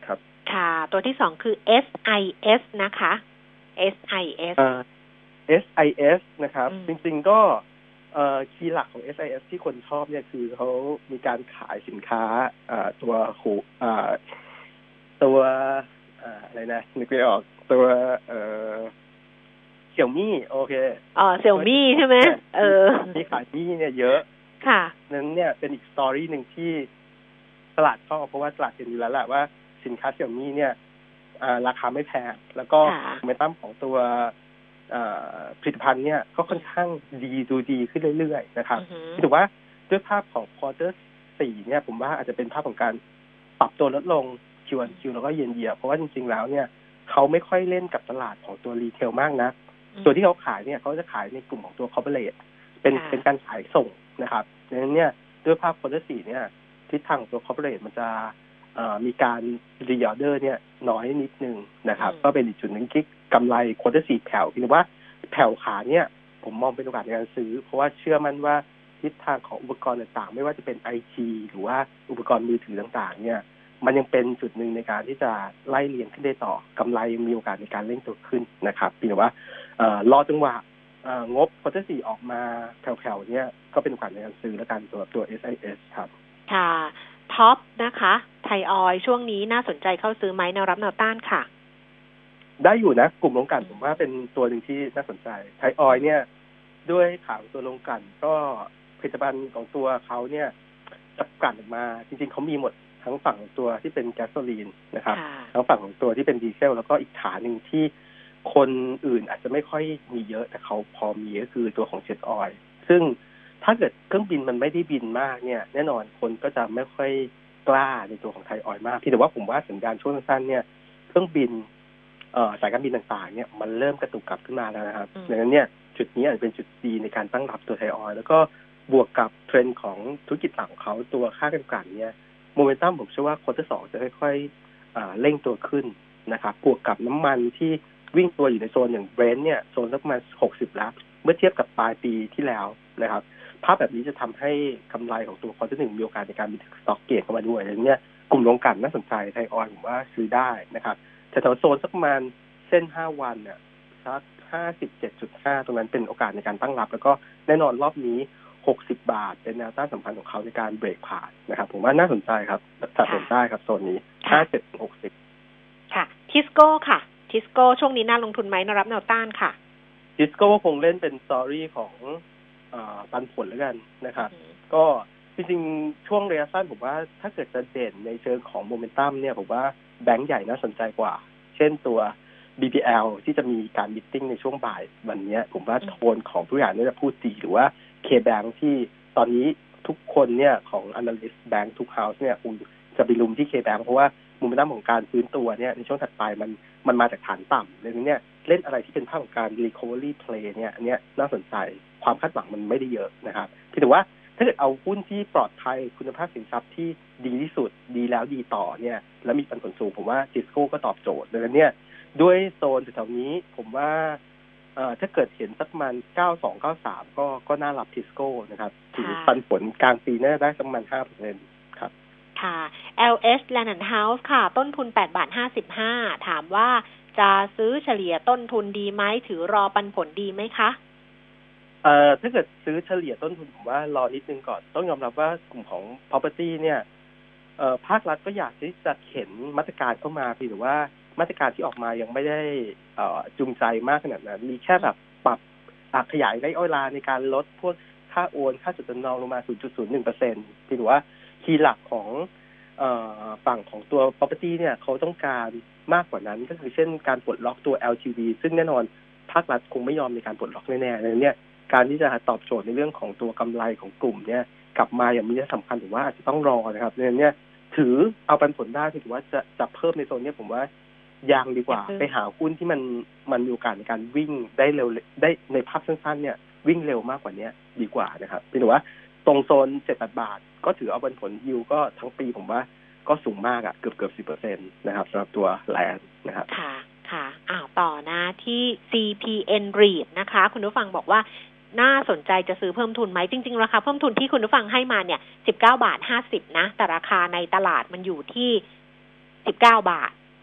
ค่ะตัวที่สองคือ เอส ไอ เอส นะคะ เอส ไอ เอสเอ่อ เอส ไอ เอส นะครับจริงๆก็เอ่อคีย์หลักของ เอส ไอ เอส ที่คนชอบเนี่ยคือเขามีการขายสินค้าอ่าตัวหูอ่าตัวอ่าอะไรนะนึกไม่ออกตัวเอ่อเสี่ยวมี่โอเคอ๋อเสี่ยวมี่ใช่ไหมเออมีขายมี่เนี่ยเยอะค่ะนั้นเนี่ยเป็นอีกสตอรี่หนึ่งที่ตลาดชอบเพราะว่าตลาดเห็นอยู่แล้วแหละว่าสินค้าเสี่ยวมี่เนี่ยราคาไม่แพงแล้วก็โมเมนตัมของตัวผลิตภัณฑ์เนี่ยก็ค่อนข้างดีดูดีขึ้นเรื่อยๆนะครับถือว่าด้วยภาพของควอเตอร์สี่เนี่ยผมว่าอาจจะเป็นภาพของการปรับตัวลดลงคิวอันคิวแล้วก็เย็นเยียเพราะว่าจริงๆแล้วเนี่ยเขาไม่ค่อยเล่นกับตลาดของตัวรีเทลมากนะตัวที่เขาขายเนี่ยเขาจะขายในกลุ่มของตัวคอร์ปอเรทเป็นเป็นการขายส่งนะครับดังนั้นเนี่ยด้วยภาพควอเตอร์สี่เนี่ยทิศทางของตัวคอร์ปอเรทมันจะมีการรีออเดอร์เนี่ยน้อยนิดนึงนะครับก็เป็นอีกจุดหนึ่งที่กำไรควอเตอร์สี่แผ่วคือว่าแผ่วขาเนี่ยผมมองเป็นโอกาสในการซื้อเพราะว่าเชื่อมั่นว่าทิศทางของอุปกรณ์ต่างๆไม่ว่าจะเป็น ไอ ที หรือว่าอุปกรณ์มือถือต่างๆเนี่ยมันยังเป็นจุดหนึ่งในการที่จะไล่เลียงขึ้นได้ต่อกำไรยังมีโอกาสในการเร่งตัวขึ้นนะครับเพียงแต่ว่ารอจังหวะงบควอเตอร์สี่ออกมาแผ่วๆเนี่ยก็เป็นโอกาสในการซื้อแล้วกันตัวตัว เอส ไอ เอส ครับค่ะท็อปนะคะไทยออยล์ช่วงนี้น่าสนใจเข้าซื้อไหมแนวรับแนวต้านค่ะได้อยู่นะกลุ่มลงกันผมว่าเป็นตัวหนึ่งที่น่าสนใจไทยออยล์เนี่ยด้วยข่าวตัวลงกันก็ผลิตภัณฑ์ของตัวเขาเนี่ยจับกันออกมาจริงๆเขามีหมดทั้งฝั่งของตัวที่เป็นแก๊สโซลีนนะครับทั้งฝั่งของตัวที่เป็นดีเซลแล้วก็อีกฐานหนึ่งที่คนอื่นอาจจะไม่ค่อยมีเยอะแต่เขาพอมีก็คือตัวของเจ็ตออยล์ซึ่งถ้าเกิดเครื่องบินมันไม่ได้บินมากเนี่ยแน่นอนคนก็จะไม่ค่อยกล้าในตัวของไทยออยล์มากพี่แต่ว่าผมว่าสัญญาณช่วงสั้นๆเนี่ยเครื่องบินเอ่อสายการบินต่างๆเนี่ยมันเริ่มกระตุกกลับขึ้นมาแล้วนะครับดังนั้นเนี่ยจุดนี้อาจจะเป็นจุดดีในการตั้งรับตัวไทยออยล์แล้วก็บวกกับเทรนด์ของธุรกิจหลักของเขาตัวค่ากันกลั่นเนี่ยโมเมนตัมผมเชื่อว่าควอเตอร์สองจะค่อยๆเร่งตัวขึ้นนะครับบวกกับน้ำมันที่วิ่งตัวอยู่ในโซนอย่างเบรนท์เนี่ยโซนสักประมาณหกสิบแล้วเมื่อเทียบกับปลายปีที่แล้วนะครับภาพแบบนี้จะทำให้กำไรของตัวควอเตอร์หนึ่งมีโอกาสในการมีสต็อกเกตเข้ามาด้วยอย่างนี้กลุ่มลงกันน่าสนใจไทยออยล์ผมว่าซื้อได้นะครับแต่แถวโซนสักประมาณเส้นห้าวันเนี่ยสัก ห้าสิบเจ็ดจุดห้า ตรงนั้นเป็นโอกาสในการตั้งรับแล้วก็แน่นอนรอบนี้หกสิบบาทเป็นแนวต้านสำคัญของเขาในการเบรกผ่านนะครับผมว่าน่าสนใจครับสะสมได้ครับโซนนี้ห้าสิบเจ็ดถึงหกสิบค่ะทิสโก้ค่ะทิสโก้ช่วงนี้น่าลงทุนไหมแนวรับแนวต้านค่ะทิสโก้คงเล่นเป็นสตอรี่ของอ่าปันผลแล้วกันนะครับก็จริงๆช่วงระยะสั้นผมว่าถ้าเกิดจะเด่นในเชิงของโมเมนตัมเนี่ยผมว่าแบงก์ใหญ่น่าสนใจกว่าเช่นตัว บี พี แอล ที่จะมีการมีตติ้งในช่วงบ่ายวันนี้ผมว่าโทนของผู้บริหารน่าจะพูดดีหรือว่า K-Bank ที่ตอนนี้ทุกคนเนี่ยของ Analyst Bank ทุก House เนี่ยจะไปลุมที่ K-Bank เพราะว่าโมเมนตัมของการฟื้นตัวเนี่ยในช่วงถัดไปมันมันมาจากฐานต่ำดังนั้นเนี่ยเล่นอะไรที่เป็นภาพของการ recovery play เนี่ยอันเนี้ยน่าสนใจความคาดหวังมันไม่ได้เยอะนะครับที่ถือว่าถ้าเกิดเอาหุ้นที่ปลอดภัยคุณภาพสินทรัพย์ที่ดีที่สุดดีแล้วดีต่อเนี่ยแล้วมีปันผลสูงผมว่าทิสโก้ก็ตอบโจทย์ดังนั้นเนี่ยด้วยโซนแถวๆนี้ผมว่าเอ่อถ้าเกิดเห็นสักประมาณเก้าสอง เก้าสามก็ก็น่ารับทิสโก้นะครับถึงปันผลกลางปีน่าได้สักประมาณ ห้าเปอร์เซ็นต์ ครับค่ะ แอล เอส Land and House ค่ะต้นทุนแปดบาทห้าสิบห้าถามว่าจะซื้อเฉลี่ยต้นทุนดีไหมถือรอปันผลดีไหมคะเอ่อถ้าเกิดซื้อเฉลี่ยต้นทุนผมว่ารอนิดนึงก่อนต้องยอมรับว่ากลุ่มของ property เนี่ยเอ่อภาครัฐก็อยากที่จะเข็นมาตรการเข้ามาเพียงแต่ว่ามาตรการที่ออกมายังไม่ได้เอ่อจูงใจมากขนาดนั้นมีแค่แบบปรับขยายระยะเวลาในการลดพวกค่าโอนค่าจดจำนองลงมา ศูนย์จุดศูนย์หนึ่งเปอร์เซ็นต์ ที่ถือว่าคีย์หลักของเอ่อฝั่งของตัว property เนี่ยเขาต้องการมากกว่านั้นก็คือเช่นการปลดล็อกตัว แอล ที วี ซึ่งแน่นอนภาครัฐคงไม่ยอมในการปลดล็อกแน่ๆเลยเนี่ยการที่จะตอบโจทย์ในเรื่องของตัวกำไรของกลุ่มเนี่ยกลับมาอย่างมีนัยสำคัญถือว่าอาจจะต้องรอนะครับเนี่ยเนี่ยถือเอาปันผลได้ถือว่าจะจะเพิ่มในโซนนี้ผมว่ายังดีกว่าไปหาหุ้นที่มันมันมีโอกาสในการวิ่งได้เร็วได้ในภาพสั้นๆเนี่ยวิ่งเร็วมากกว่านี้ดีกว่านะครับถือว่าตรงโซน เจ็ดถึงแปด บาทก็ถือเอาปันผลยิวก็ทั้งปีผมว่าก็สูงมากอ่ะเกือบเกือบสิบเปอร์เซ็นต์นะครับสำหรับตัวแลนด์นะครับค่ะค่ะอ้าวต่อนะที่ ซี พี เอ็น รีท นะคะคุณผู้ฟังบอกว่าน่าสนใจจะซื้อเพิ่มทุนไหมจริงๆราคาเพิ่มทุนที่คุณผู้ฟังให้มาเนี่ยสิบเก้าบาทห้าสิบนะแต่ราคาในตลาดมันอยู่ที่สิบเก้าบาท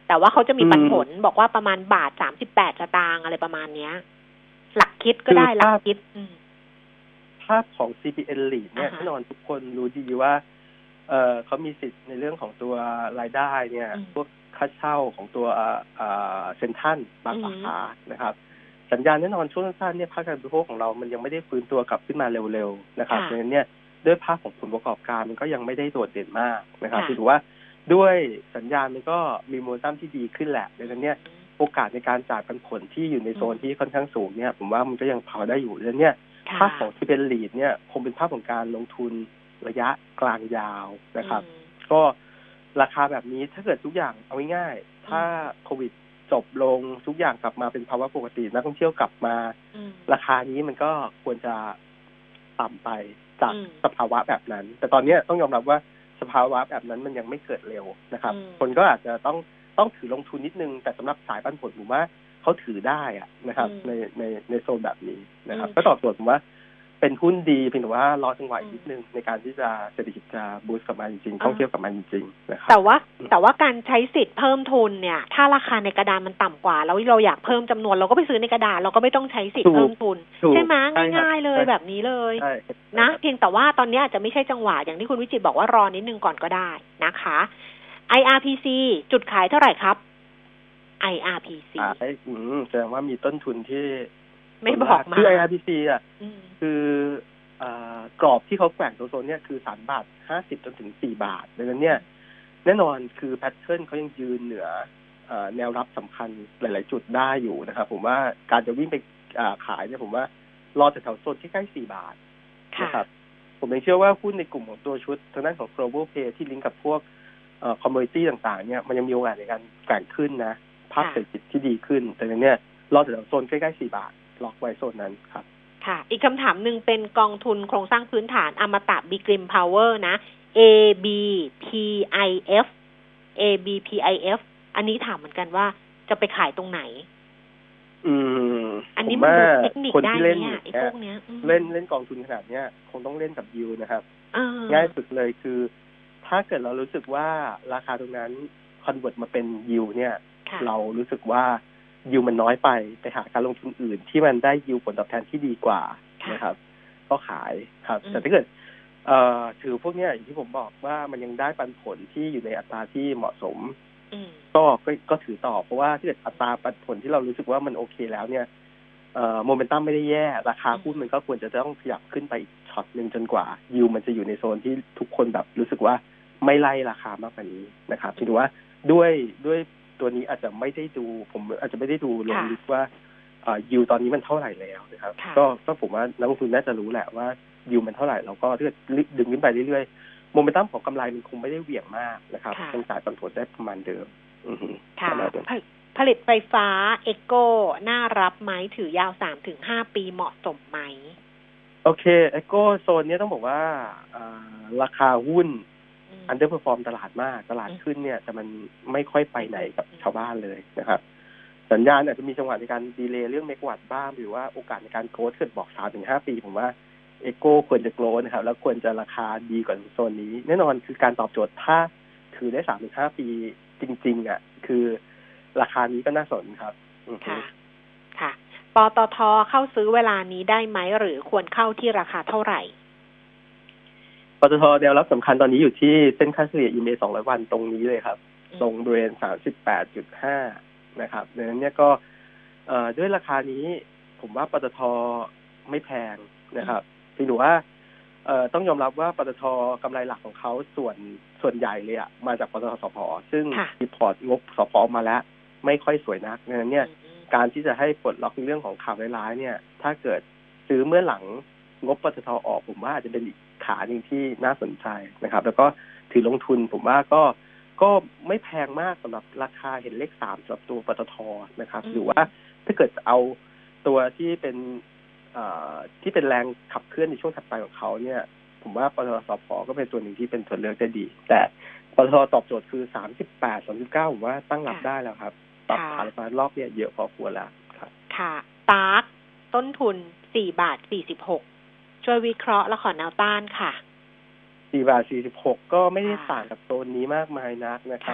แต่ว่าเขาจะมีปันผลบอกว่าประมาณบาทสามสิบแปดสตางค์อะไรประมาณเนี้ยหลักคิดก็ได้หลักคิดภาพของ ซี พี เอ็น Lead เนี่ยแน่นอนทุกคนรู้ดีว่าเออเขามีสิทธิ์ในเรื่องของตัวรายได้เนี่ยพวกค่าเช่าของตัวเซ็นทรัลบางสาขานะครับสัญญาณแน่นอนช่วงสั้นเนี่ยภาคการบริโภคของเรามันยังไม่ได้ฟื้นตัวกลับขึ้นมาเร็วๆนะครับดังนั้นเนี่ยด้วยภาพของผลประกอบการมันก็ยังไม่ได้โดดเด่นมากนะครับถือว่าด้วยสัญญาณมันก็มีโมเมนตัมที่ดีขึ้นแหละดังนั้นเนี่ยโอกาสในการจ่ายปันผลที่อยู่ในโซนที่ค่อนข้างสูงเนี่ยผมว่ามันก็ยังพอได้อยู่ดังนั้นเนี่ยภาพของที่เป็น lead เนี่ยคงเป็นภาพของการลงทุนระยะกลางยาวนะครับก็ราคาแบบนี้ถ้าเกิดทุกอย่างเอาง่ายๆถ้าโควิดจบลงทุกอย่างกลับมาเป็นภาวะปกตินักท่องเที่ยวกลับมาราคานี้มันก็ควรจะต่ำไปจากสภาวะแบบนั้นแต่ตอนนี้ต้องยอมรับว่าสภาวะแบบนั้นมันยังไม่เกิดเร็วนะครับคนก็อาจจะต้องต้องถือลงทุนนิดนึงแต่สำหรับสายปันผลผมว่าเขาถือได้อะนะครับในในในโซนแบบนี้นะครับก็ตอบโจทย์ผมว่าเป็นหุ้นดีเพียงแต่ว่ารอจังหวะอีกนิดนึงในการที่จะเศรษฐกิจจะบูสต์กลับมาจริงๆท่องเที่ยวกลับมาจริงๆนะครับแต่ว่าแต่ว่าการใช้สิทธิ์เพิ่มทุนเนี่ยถ้าราคาในกระดานมันต่ำกว่าแล้วเราอยากเพิ่มจำนวนเราก็ไปซื้อในกระดานเราก็ไม่ต้องใช้สิทธิ์เพิ่มทุนใช่ไหมง่ายๆเลยแบบนี้เลยนะเพียงแต่ว่าตอนนี้อาจจะไม่ใใช่จังหวะอย่างที่คุณวิจิตรบอกว่ารอนิดนึงก่อนก็ได้นะคะ ไอ อาร์ พี ซี จุดขายเท่าไหร่ครับ ไอ อาร์ พี ซีอ่าอืมแสดงว่ามีต้นทุนที่ไม่บอกมาคือ ไอ อาร์ พี ซี อ่ะคืออ่ากรอบที่เขาแกว่งตัวโซนเนี่ยคือสามบาทห้าสิบจนถึงสี่บาทดังนั้นเนี่ยแน่นอนคือแพทเทิร์นเขายังยืนเหนือแนวรับสำคัญหลายๆจุดได้อยู่นะครับผมว่าการจะวิ่งไปขายเนี่ยผมว่ารอแถวๆโซนที่ใกล้สี่บาทนะครับผมยังเชื่อว่าหุ้นในกลุ่มของตัวชุดทางด้านของ global pay ที่ลิงก์กับพวกเอ่อ commodity ต่างๆเนี่ยมันยังมีโอกาสในการแกว่งขึ้นนะภาพเศรษฐกิจที่ดีขึ้นแต่เนี่ยรอแถวๆโซนใกล้ๆสี่บาทล็อกไว้โซนนั้นครับค่ะอีกคำถามหนึ่งเป็นกองทุนโครงสร้างพื้นฐานอมตะ Bigrim Power นะ เอ บี พี ไอ เอฟ เอ บี พี ไอ เอฟ อันนี้ถามเหมือนกันว่าจะไปขายตรงไหนอืมอันนี้มันเทคนิคได้เนี่ยไอ้พวกเนี้ยเล่นเล่นกองทุนขนาดเนี้ยคงต้องเล่นกับยิวนะครับง่ายสุดเลยคือถ้าเกิดเรารู้สึกว่าราคาตรงนั้นคอนเวิร์ตมาเป็นยิวเนี่ยเรารู้สึกว่ายิวมันน้อยไปไปหาการลงทุนอื่นที่มันได้ยิวผลตอบแทนที่ดีกว่านะครับก็ขายครับแต่ถ้าเกิดเอ่อถือพวกเนี้ยอย่างที่ผมบอกว่ามันยังได้ปันผลที่อยู่ในอัตราที่เหมาะสมก็ก็ก็ถือต่อเพราะว่าถ้าเกิดอัตราปันผลที่เรารู้สึกว่ามันโอเคแล้วเนี่ยเอ่อโมเมนตัมไม่ได้แย่ราคาหุ้นมันก็ควรจะต้องขยับขึ้นไปอีกช็อตนึงจนกว่ายิวมันจะอยู่ในโซนที่ทุกคนแบบรู้สึกว่าไม่ไล่ราคามากกว่านี้นะครับถือว่าด้วยด้วยตัวนี้อาจจะไม่ได้ดูผมอาจจะไม่ได้ดูลงลึกว่ายิวตอนนี้มันเท่าไหร่แล้วนะครับก็ก็ผมว่านักลงทุนน่าจะรู้แหละว่ายิวมันเท่าไหร่เราก็ถ้าเกิดดึงขึ้นไปเรื่อยๆโมเมนตัมของกำไรมันคงไม่ได้เหวี่ยงมากนะครับยังจ่ายปันผลได้ประมาณเดิมค่ะผลิตไฟฟ้าเอโก้น่ารับไหมถือยาว สามถึงห้า ปีเหมาะสมไหมโอเคเอโก้โซนนี้ต้องบอกว่าราคาหุ้นอันเดอร์เพอร์ฟอร์มตลาดมากตลาดขึ้นเนี่ยแต่มันไม่ค่อยไปไหนกับชาวบ้านเลยนะครับสัญญาณอาจจะมีจังหวะในการดีเลย์เรื่องเมกะวัตต์บ้างหรือว่าโอกาสในการโกรธเกิดบอก สามถึงห้า ปีผมว่าเอโก้ควรจะโกรธนะครับแล้วควรจะราคาดีกว่าโซนนี้แน่นอนคือการตอบโจทย์ถ้าถือได้ สามถึงห้า ปีจริงๆอ่ะคือราคานี้ก็น่าสนครับค่ะค่ะปตท.เข้าซื้อเวลานี้ได้ไหมหรือควรเข้าที่ราคาเท่าไหร่ปตท.แนวรับสำคัญตอนนี้อยู่ที่เส้นค่าเฉลี่ย อี เอ็ม เอ สองร้อยวันตรงนี้เลยครับตรงบริเวณ สามสิบแปดจุดห้า นะครับดังนั้นเนี่ยก็ด้วยราคานี้ผมว่าปตท.ไม่แพงนะครับพี่หนูว่าต้องยอมรับว่าปตท.กำไรหลักของเขาส่วนส่วนใหญ่เลยอะมาจากปตท.สผ.ซึ่งรีพอร์ตงบสผ.มาแล้วไม่ค่อยสวยนักดังนั้นเนี่ยการที่จะให้ปลดล็อกเรื่องของข่าวร้ายๆเนี่ยถ้าเกิดซื้อเมื่อหลังงบปตท.ออกผมว่าอาจจะเป็นอีกขาหนึ่งที่น่าสนใจนะครับแล้วก็ถือลงทุนผมว่าก็ก็ไม่แพงมากสำหรับราคาเห็นเลขสามสำหรับตัวปตท.นะครับหรือว่าถ้าเกิดเอาตัวที่เป็นที่เป็นแรงขับเคลื่อนในช่วงถัดไปของเขาเนี่ยผมว่าปตท.สผ.ก็เป็นตัวหนึ่งที่เป็นตัวเลือกได้ดีแต่ปตท.ตอบโจทย์คือสามสิบแปด สามสิบเก้าผมว่าตั้งรับได้แล้วครับปรับฐานมารอบเนี่ยเยอะพอควรแล้วครับค่ะตาร์คต้นทุนสี่บาทสี่สิบหกช่วยวิเคราะห์และขอแนวต้านค่ะสี่บาทสี่สิบหกก็ไม่ได้ต่างกับโซนนี้มากมายนักนะครับ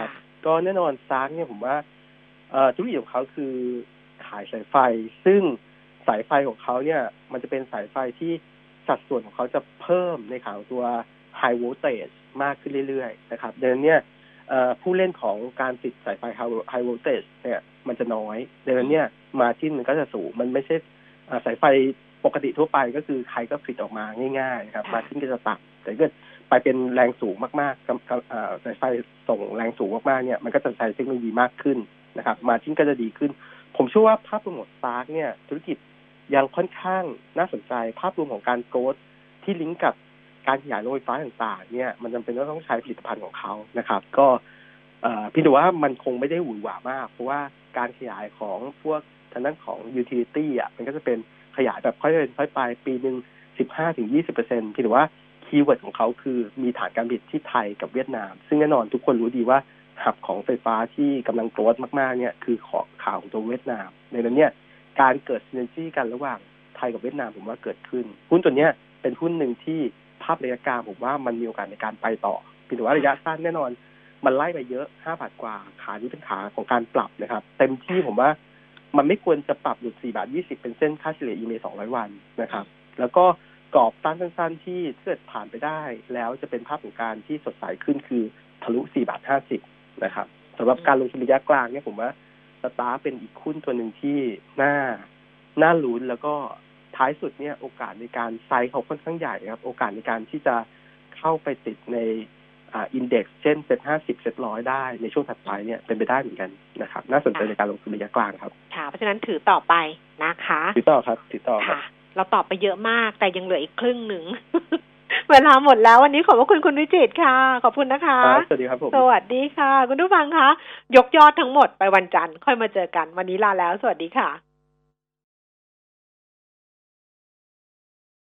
ก็แน่นอนซาร์กเนี่ยผมว่าธุรกิจของเขาคือขายสายไฟซึ่งสายไฟของเขาเนี่ยมันจะเป็นสายไฟที่สัดส่วนของเขาจะเพิ่มในข่าวตัว high voltage มากขึ้นเรื่อยๆนะครับดังนั้นเนี่ยผู้เล่นของการติดสายไฟ high voltage เนี่ยมันจะน้อยดังนั้นเนี่ยมาจิ้นมันก็จะสูงมันไม่ใช่สายไฟปกติทั่วไปก็คือใครก็ผลิตออกมาง่ายๆนะครับมาจิ้นก็จะต่ำแต่ก็ไปเป็นแรงสูงมากๆสายไฟส่งแรงสูงมากๆเนี่ยมันก็จะใช้เทคโนโลยีมากขึ้นนะครับมาจิ้นก็จะดีขึ้นผมเชื่อว่าภาพรวมของซาร์กเนี่ยธุรกิจยังค่อนข้างน่าสนใจภาพรวมของการโกรธที่ลิงก์กับการขยายโรงไฟฟ้าต่างๆเนี่ยมันจำเป็นต้องใช้ผลิตภัณฑ์ของเขานะครับก็พี่ดูว่ามันคงไม่ได้หวือหวามากเพราะว่าการขยายของพวกทางด้านของยูทิลิตี้อ่ะมันก็จะเป็นขยายแบบค่อยเป็นค่อยไปปีนึง สิบห้าถึงยี่สิบเปอร์เซ็นต์ พี่ดูว่าคีย์เวิร์ดของเขาคือมีฐานการผลิตที่ไทยกับเวียดนามซึ่งแน่นอนทุกคนรู้ดีว่าหับของไฟฟ้าที่กำลังโกรธมากๆเนี่ยคือของข่าวของตัวเวียดนามในนั้นเนี่ยการเกิดซินเนอร์จี้กันระหว่างไทยกับเวียดนามผมว่าเกิดขึ้นหุ้นตัวนี้เป็นหุ้นหนึ่งที่ภาพระยะกลางผมว่ามันมีโอกาสในการไปต่อพี่ดูว่าระยะสั้นแน่นอนมันไล่ไปเยอะห้าบาทกว่าขานี้เป็นขาของการปรับนะครับเต็มที่ผมว่ามันไม่ควรจะปรับหลุดสี่บาทยี่สิบเป็นเส้นค่าเฉลี่ย อี เอ็ม เอ สองร้อยวันนะครับแล้วก็กรอบต้านสั้นๆที่เกิดผ่านไปได้แล้วจะเป็นภาพของการที่สดใสขึ้นคือทะลุสี่บาทห้าสิบนะครับสำหรับการลงทุนระยะกลางเนี่ยผมว่าสตาร์เป็นอีกหุ้นตัวหนึ่งที่น่าน่าลุ้นแล้วก็ท้ายสุดเนี่ยโอกาสในการไซส์เขาค่อนข้างใหญ่ครับโอกาสในการที่จะเข้าไปติดในอ่าอินเด็กซ์เช่นเซ็ตห้าสิบเซ็ตร้อยได้ในช่วงถัดไปเนี่ยเป็นไปได้เหมือนกันนะครับน่าสนใจในการลงทุนระยะกลางครับค่ะเพราะฉะนั้นถือต่อไปนะคะถือต่อครับถือต่อค่ะเราตอบไปเยอะมากแต่ยังเหลืออีกครึ่งหนึ่ง เวลาหมดแล้ววันนี้ขอบคุณคุณวิจิตรค่ะขอบคุณนะคะสวัสดีครับผมสวัสดีค่ะคุณผู้ฟังคะยกยอดทั้งหมดไปวันจันทร์ค่อยมาเจอกันวันนี้ลาแล้วสวัสดีค่ะ